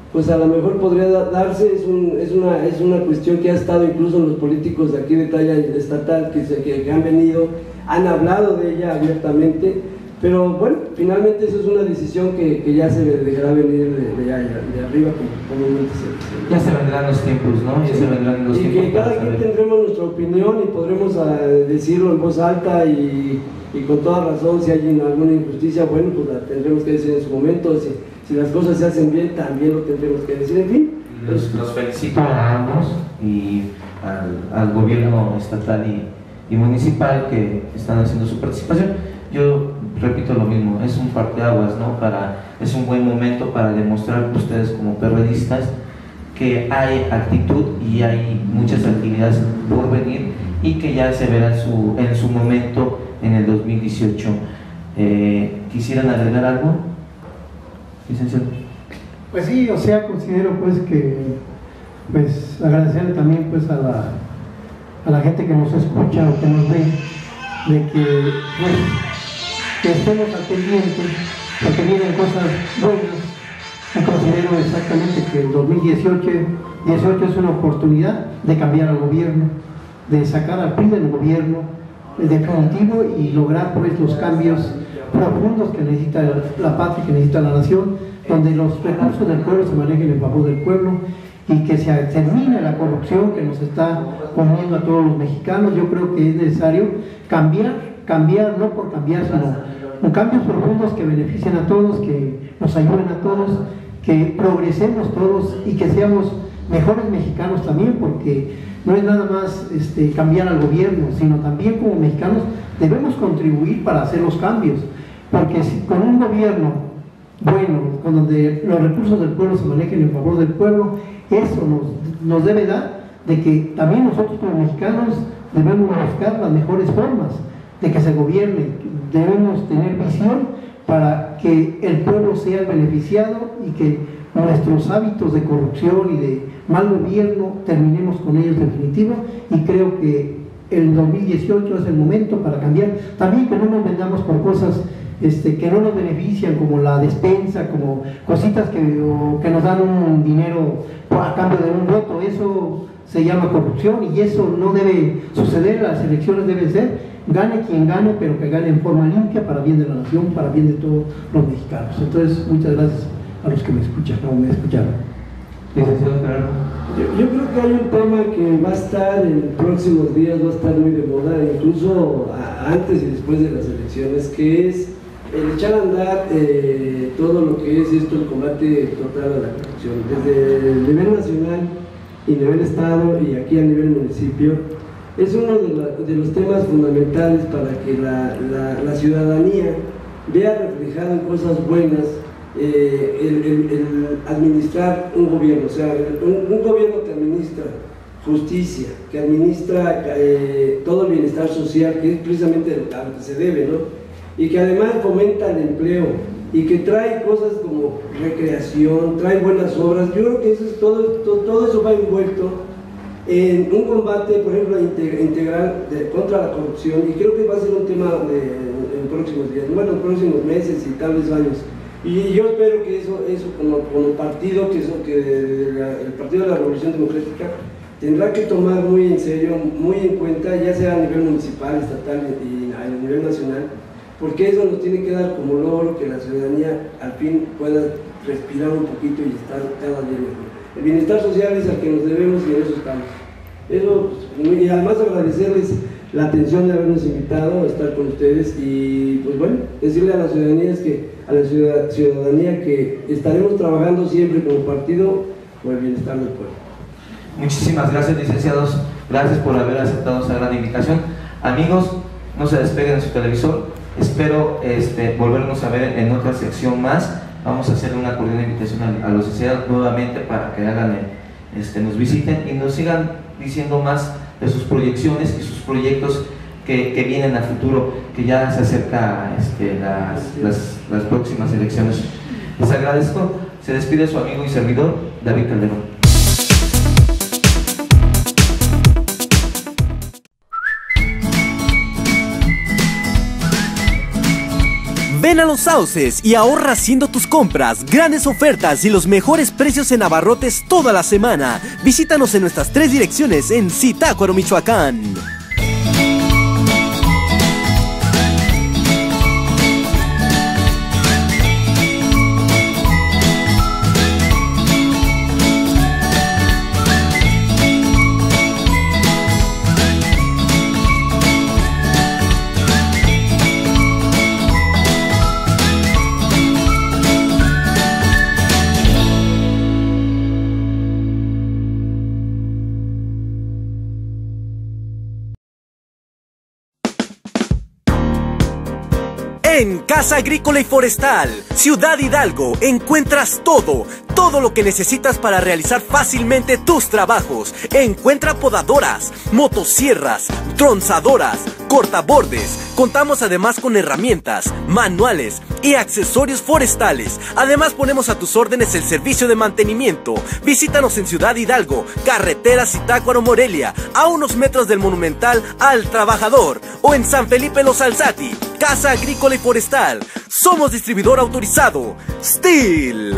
pues a lo mejor podría darse, es, un, es, una, es una cuestión que ha estado incluso los políticos de aquí de talla estatal que, se, que, que han venido, han hablado de ella abiertamente, pero bueno, finalmente eso es una decisión que, que ya se dejará venir de, de, allá, de arriba, como comúnmente se dice. Ya se vendrán los tiempos, ¿no? Ya Sí. se vendrán los y tiempos. que cada quien tendremos nuestra opinión y podremos uh, decirlo en voz alta y, y con toda razón. Si hay alguna injusticia, bueno, pues la tendremos que decir en su momento. Si, si las cosas se hacen bien, también lo tendremos que decir. En fin, Los, los felicito a ambos y al, al gobierno estatal y, y municipal que están haciendo su participación. Yo repito lo mismo, es un parteaguas, ¿no? Para, es un buen momento para demostrar a ustedes como periodistas que hay actitud y hay muchas actividades por venir y que ya se verá en su, en su momento en el dos mil dieciocho. Eh, ¿Quisieran agregar algo, licenciado? Pues sí, o sea, considero pues que, pues agradecerle también pues a la, a la gente que nos escucha o que nos ve, de que, pues, que estemos al pendiente, porque vienen cosas buenas. Yo considero exactamente que el dos mil dieciocho es una oportunidad de cambiar al gobierno, de sacar al P R I del gobierno definitivo y lograr pues los cambios profundos que necesita la, la patria, que necesita la nación, donde los recursos del pueblo se manejen en favor del pueblo y que se termine la corrupción que nos está comiendo a todos los mexicanos. Yo creo que es necesario cambiar, cambiar, no por cambiar, sino con cambios profundos que beneficien a todos, que nos ayuden a todos, que progresemos todos y que seamos mejores mexicanos también, porque no es nada más este, cambiar al gobierno, sino también como mexicanos debemos contribuir para hacer los cambios, porque si con un gobierno bueno, con donde los recursos del pueblo se manejen en favor del pueblo, eso nos, nos debe dar de que también nosotros como mexicanos debemos buscar las mejores formas de que se gobierne, debemos tener visión para que el pueblo sea el beneficiado y que nuestros hábitos de corrupción y de mal gobierno terminemos con ellos definitivo, y creo que el dos mil dieciocho es el momento para cambiar. También que no nos vendamos por cosas este, que no nos benefician, como la despensa, como cositas que, o, que nos dan un dinero a cambio de un voto. Eso se llama corrupción y eso no debe suceder. Las elecciones deben ser, gane quien gane, pero que gane en forma limpia, para bien de la nación, para bien de todos los mexicanos. Entonces, muchas gracias a los que me escuchan o me escucharon. Yo, yo creo que hay un tema que va a estar en los próximos días, va a estar muy de moda, incluso a, antes y después de las elecciones, que es el echar a andar eh, todo lo que es esto, el combate total a la corrupción, desde el nivel nacional y nivel estado y aquí a nivel municipio. Es uno de, la, de los temas fundamentales para que la, la, la ciudadanía vea reflejado en cosas buenas eh, el, el, el administrar un gobierno, o sea, un, un gobierno que administra justicia, que administra eh, todo el bienestar social, que es precisamente a lo que se debe, ¿no? Y que además fomenta el empleo y que trae cosas como recreación, trae buenas obras. Yo creo que eso es todo, todo, todo eso va envuelto en un combate, por ejemplo, integral de, contra la corrupción, y creo que va a ser un tema de, en próximos días, bueno, en próximos meses y tal vez años. Y yo espero que eso, eso como, como partido, que, eso, que la, el Partido de la Revolución Democrática tendrá que tomar muy en serio, muy en cuenta, ya sea a nivel municipal, estatal y a nivel nacional, porque eso nos tiene que dar como logro que la ciudadanía al fin pueda respirar un poquito y estar cada día mejor. El bienestar social es al que nos debemos y en eso estamos. Eso, y además agradecerles la atención de habernos invitado a estar con ustedes y pues bueno, decirle a la ciudadanía, es que, a la ciudadanía que estaremos trabajando siempre como partido por el bienestar del pueblo. Muchísimas gracias, licenciados, gracias por haber aceptado esa gran invitación. Amigos, no se despeguen de su televisor, espero este, volvernos a ver en otra sección más. Vamos a hacer una cordial invitación a, a los licenciados nuevamente para que hagan el, este, nos visiten y nos sigan diciendo más de sus proyecciones y sus proyectos que, que vienen a futuro, que ya se acerca este, las, las, las próximas elecciones. Les agradezco, se despide su amigo y servidor, David Calderón. Ven a Los Sauces y ahorra haciendo tus compras, grandes ofertas y los mejores precios en abarrotes toda la semana. Visítanos en nuestras tres direcciones en Zitácuaro, Michoacán. En Casa Agrícola y Forestal, Ciudad Hidalgo, encuentras todo, todo lo que necesitas para realizar fácilmente tus trabajos. Encuentra podadoras, motosierras, tronzadoras, cortabordes. Contamos además con herramientas, manuales y accesorios forestales. Además ponemos a tus órdenes el servicio de mantenimiento. Visítanos en Ciudad Hidalgo, carretera Zitácuaro Morelia, a unos metros del Monumental al Trabajador, o en San Felipe Los Alzati. Casa Agrícola y Forestal. Somos distribuidor autorizado. Steel.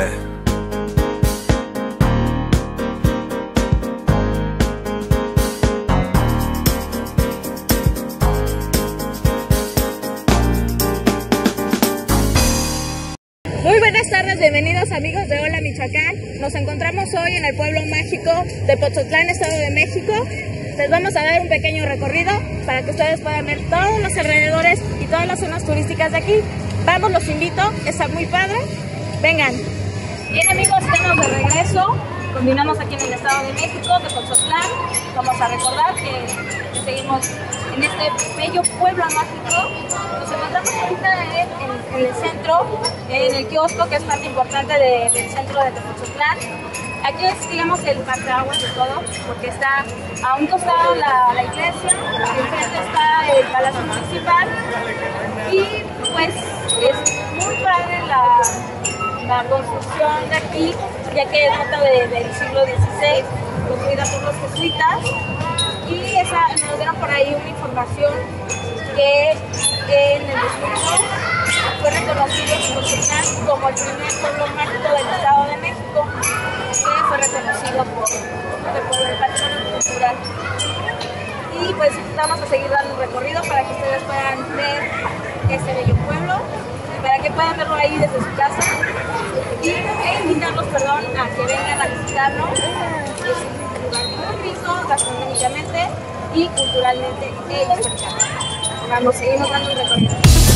Muy buenas tardes, bienvenidos amigos de Hola Michoacán. Nos encontramos hoy en el pueblo mágico de Tepotzotlán, Estado de México. Les vamos a dar un pequeño recorrido para que ustedes puedan ver todos los alrededores y todas las zonas turísticas de aquí. Vamos, los invito, está muy padre. Vengan. Bien amigos, estamos de regreso. Continuamos aquí en el Estado de México, Tepotzotlán. Vamos a recordar que, que seguimos en este bello pueblo mágico. Nos encontramos ahorita en, en, en el centro, en el kiosco, que es parte importante de, del centro de Tepotzotlán. Aquí es, digamos, el parteaguas de todo, porque está a un costado la, la iglesia, enfrente está el Palacio Municipal, y pues es muy padre la, la construcción de aquí, ya que es nota de, del siglo dieciséis, construida por los jesuitas, y esa, nos dieron por ahí una información que en el dos mil dos fue reconocido Tepotzotlán como el primer pueblo mágico del Estado de México, que fue reconocido por, por el patrimonio cultural. Y pues vamos a seguir dando un recorrido para que ustedes puedan ver este bello pueblo, para que puedan verlo ahí desde su casa, y e invitarlos, perdón, a que vengan a visitarnos. Es un lugar muy rico gastronómicamente y culturalmente e históricamente. Vamos, seguimos dando un recorrido.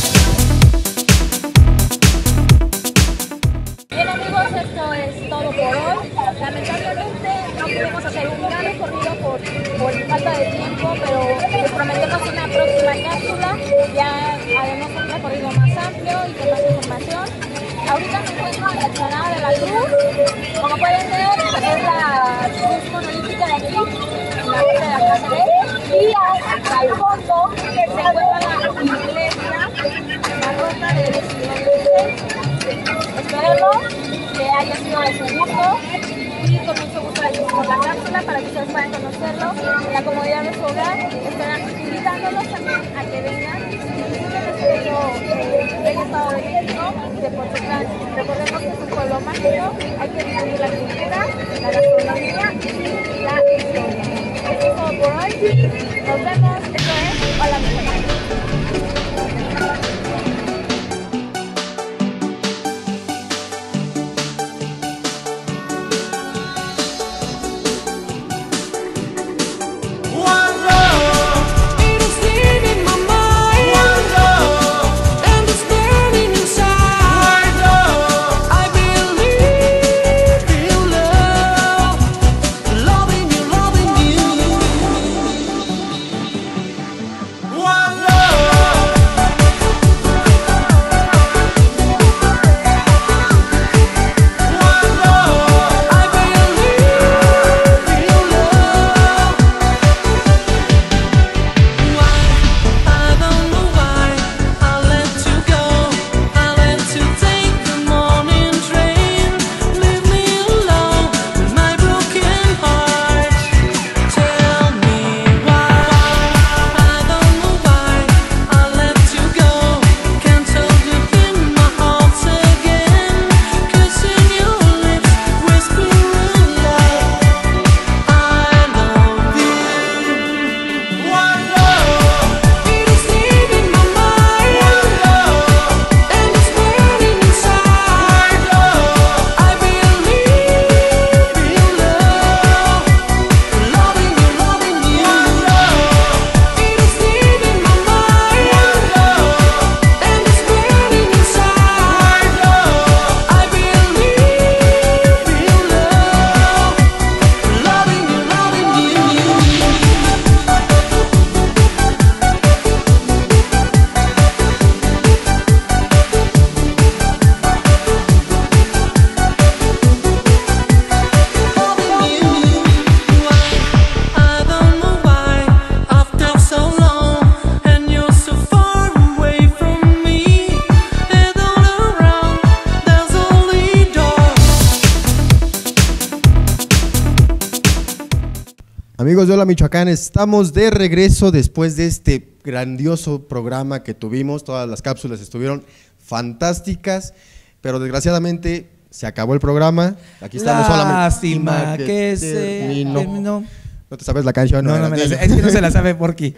Bien amigos, esto es todo por hoy. Lamentablemente no pudimos hacer un gran recorrido por, por falta de tiempo, pero les prometemos una próxima cápsula. Ya haremos un recorrido más amplio y con más información. Ahorita me encuentro en la explanada de la Cruz. Como pueden ver, es la cruz monolítica de aquí, en la parte de la Casa B. Y al fondo se encuentra la iglesia, la roca del siglo dieciséis. Esperemos que haya sido de su gusto, y con mucho gusto les hicimos la cápsula para que ustedes puedan conocerlo en la comodidad de su hogar. Estarán invitándolos también a que vengan y visiten este bello, eh, bello Estado de México, de Tepotzotlán. Recordemos que es un pueblo mágico, hay que vivir la cultura, la gastronomía y la historia. Esto es todo por hoy. Nos vemos. Esto es Hola Michoacán. Amigos de Hola Michoacán, estamos de regreso después de este grandioso programa que tuvimos. Todas las cápsulas estuvieron fantásticas, pero desgraciadamente se acabó el programa. Aquí estamos solamente. Lástima que, que se terminó. terminó. ¿No te sabes la canción? No, no, no me la sé. Es que no se la sabe por qué.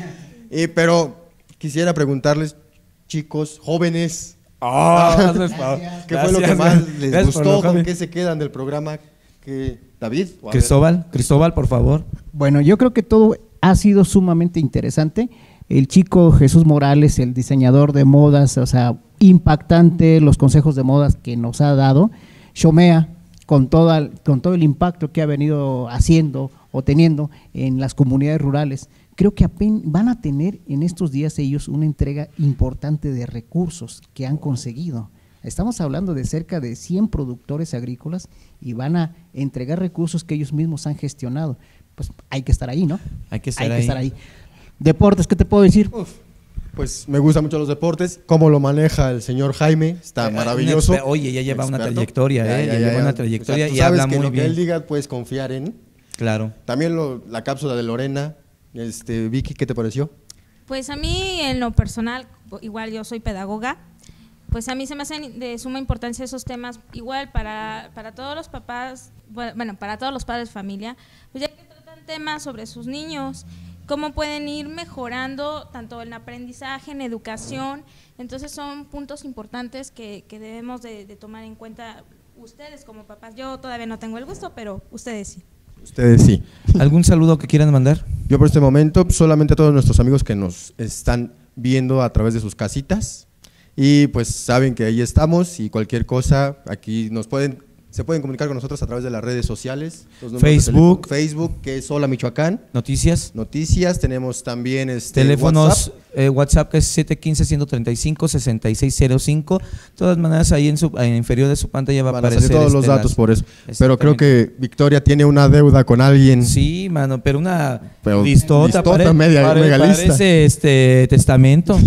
Y, pero quisiera preguntarles, chicos, jóvenes, oh, ¿qué fue lo que más les gracias gustó? ¿Con qué se quedan del programa? ¿Qué, David? Cristóbal, Cristóbal, por favor. Bueno, yo creo que todo ha sido sumamente interesante. El chico Jesús Morales, el diseñador de modas, o sea, impactante los consejos de modas que nos ha dado. Xomea, con, toda, con todo el impacto que ha venido haciendo o teniendo en las comunidades rurales. Creo que apenas van a tener en estos días ellos una entrega importante de recursos que han conseguido. Estamos hablando de cerca de cien productores agrícolas y van a entregar recursos que ellos mismos han gestionado. Pues hay que estar ahí, ¿no? Hay que estar, hay ahí. Que estar ahí. Deportes, ¿qué te puedo decir? Uf, pues me gustan mucho los deportes, cómo lo maneja el señor Jaime, está maravilloso. Exper- Oye, ya lleva una trayectoria, ya, ¿eh? Ya, ya, ya, lleva ya. una trayectoria O sea, tú y sabes habla que muy lo bien. que él diga puedes confiar en. Claro. También lo, la cápsula de Lorena, este, Vicky, ¿qué te pareció? Pues a mí en lo personal, igual yo soy pedagoga, pues a mí se me hacen de suma importancia esos temas, igual para, para todos los papás, bueno, para todos los padres de familia, pues ya que tratan temas sobre sus niños, cómo pueden ir mejorando tanto en aprendizaje, en educación, entonces son puntos importantes que, que debemos de, de tomar en cuenta ustedes como papás. Yo todavía no tengo el gusto, pero ustedes sí. Ustedes sí. ¿Algún saludo que quieran mandar? Yo por este momento solamente a todos nuestros amigos que nos están viendo a través de sus casitas y pues saben que ahí estamos y cualquier cosa aquí nos pueden se pueden comunicar con nosotros a través de las redes sociales, los Facebook, Facebook que es Hola Michoacán, Noticias, Noticias, tenemos también este teléfonos WhatsApp, eh, WhatsApp que es siete uno cinco, uno tres cinco, seis seis cero cinco. De todas maneras ahí en su en inferior de su pantalla va a van a aparecer salir todos este, los datos las, por eso. Pero creo que Victoria tiene una deuda con alguien. Sí, mano, pero una pero listota, listota pare, media, pare, mega lista. parece este testamento.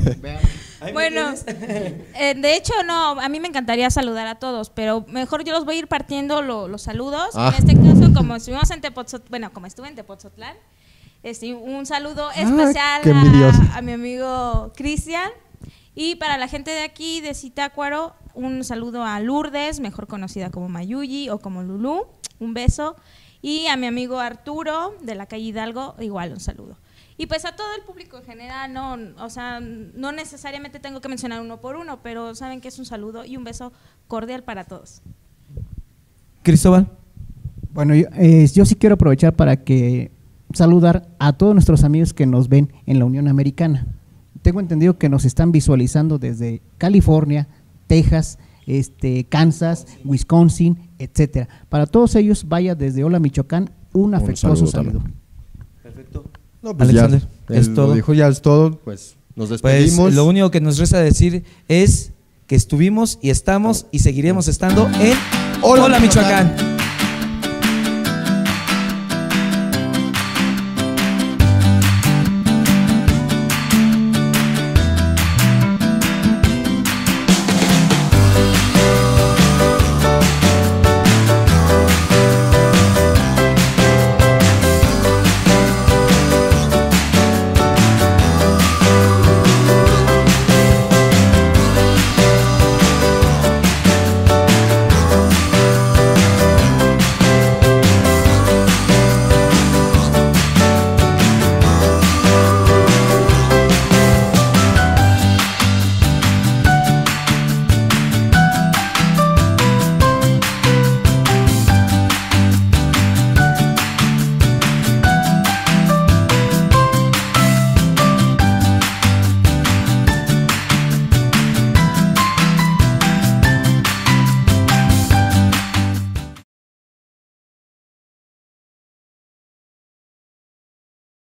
Bueno, eh, de hecho no, a mí me encantaría saludar a todos, pero mejor yo los voy a ir partiendo lo, los saludos. Ah. En este caso, como estuvimos en Tepoztlán, bueno, como estuve en Tepoztlán, este, un saludo especial ah, a, a mi amigo Cristian. Y para la gente de aquí, de Zitácuaro, un saludo a Lourdes, mejor conocida como Mayuyi o como Lulú, un beso. Y a mi amigo Arturo, de la calle Hidalgo, igual un saludo. Y pues a todo el público en general, no, o sea, no necesariamente tengo que mencionar uno por uno, pero saben que es un saludo y un beso cordial para todos. Cristóbal. Bueno, yo, eh, yo sí quiero aprovechar para que saludar a todos nuestros amigos que nos ven en la Unión Americana. Tengo entendido que nos están visualizando desde California, Texas, este, Kansas, Wisconsin, etcétera. Para todos ellos, vaya desde Hola Michoacán, un afectuoso saludo. saludo. Perfecto. No, pues Alexander, ya, es lo todo. dijo, ya es todo, pues nos despedimos. Pues lo único que nos resta decir es que estuvimos y estamos y seguiremos estando en Hola, Hola Michoacán. Michoacán.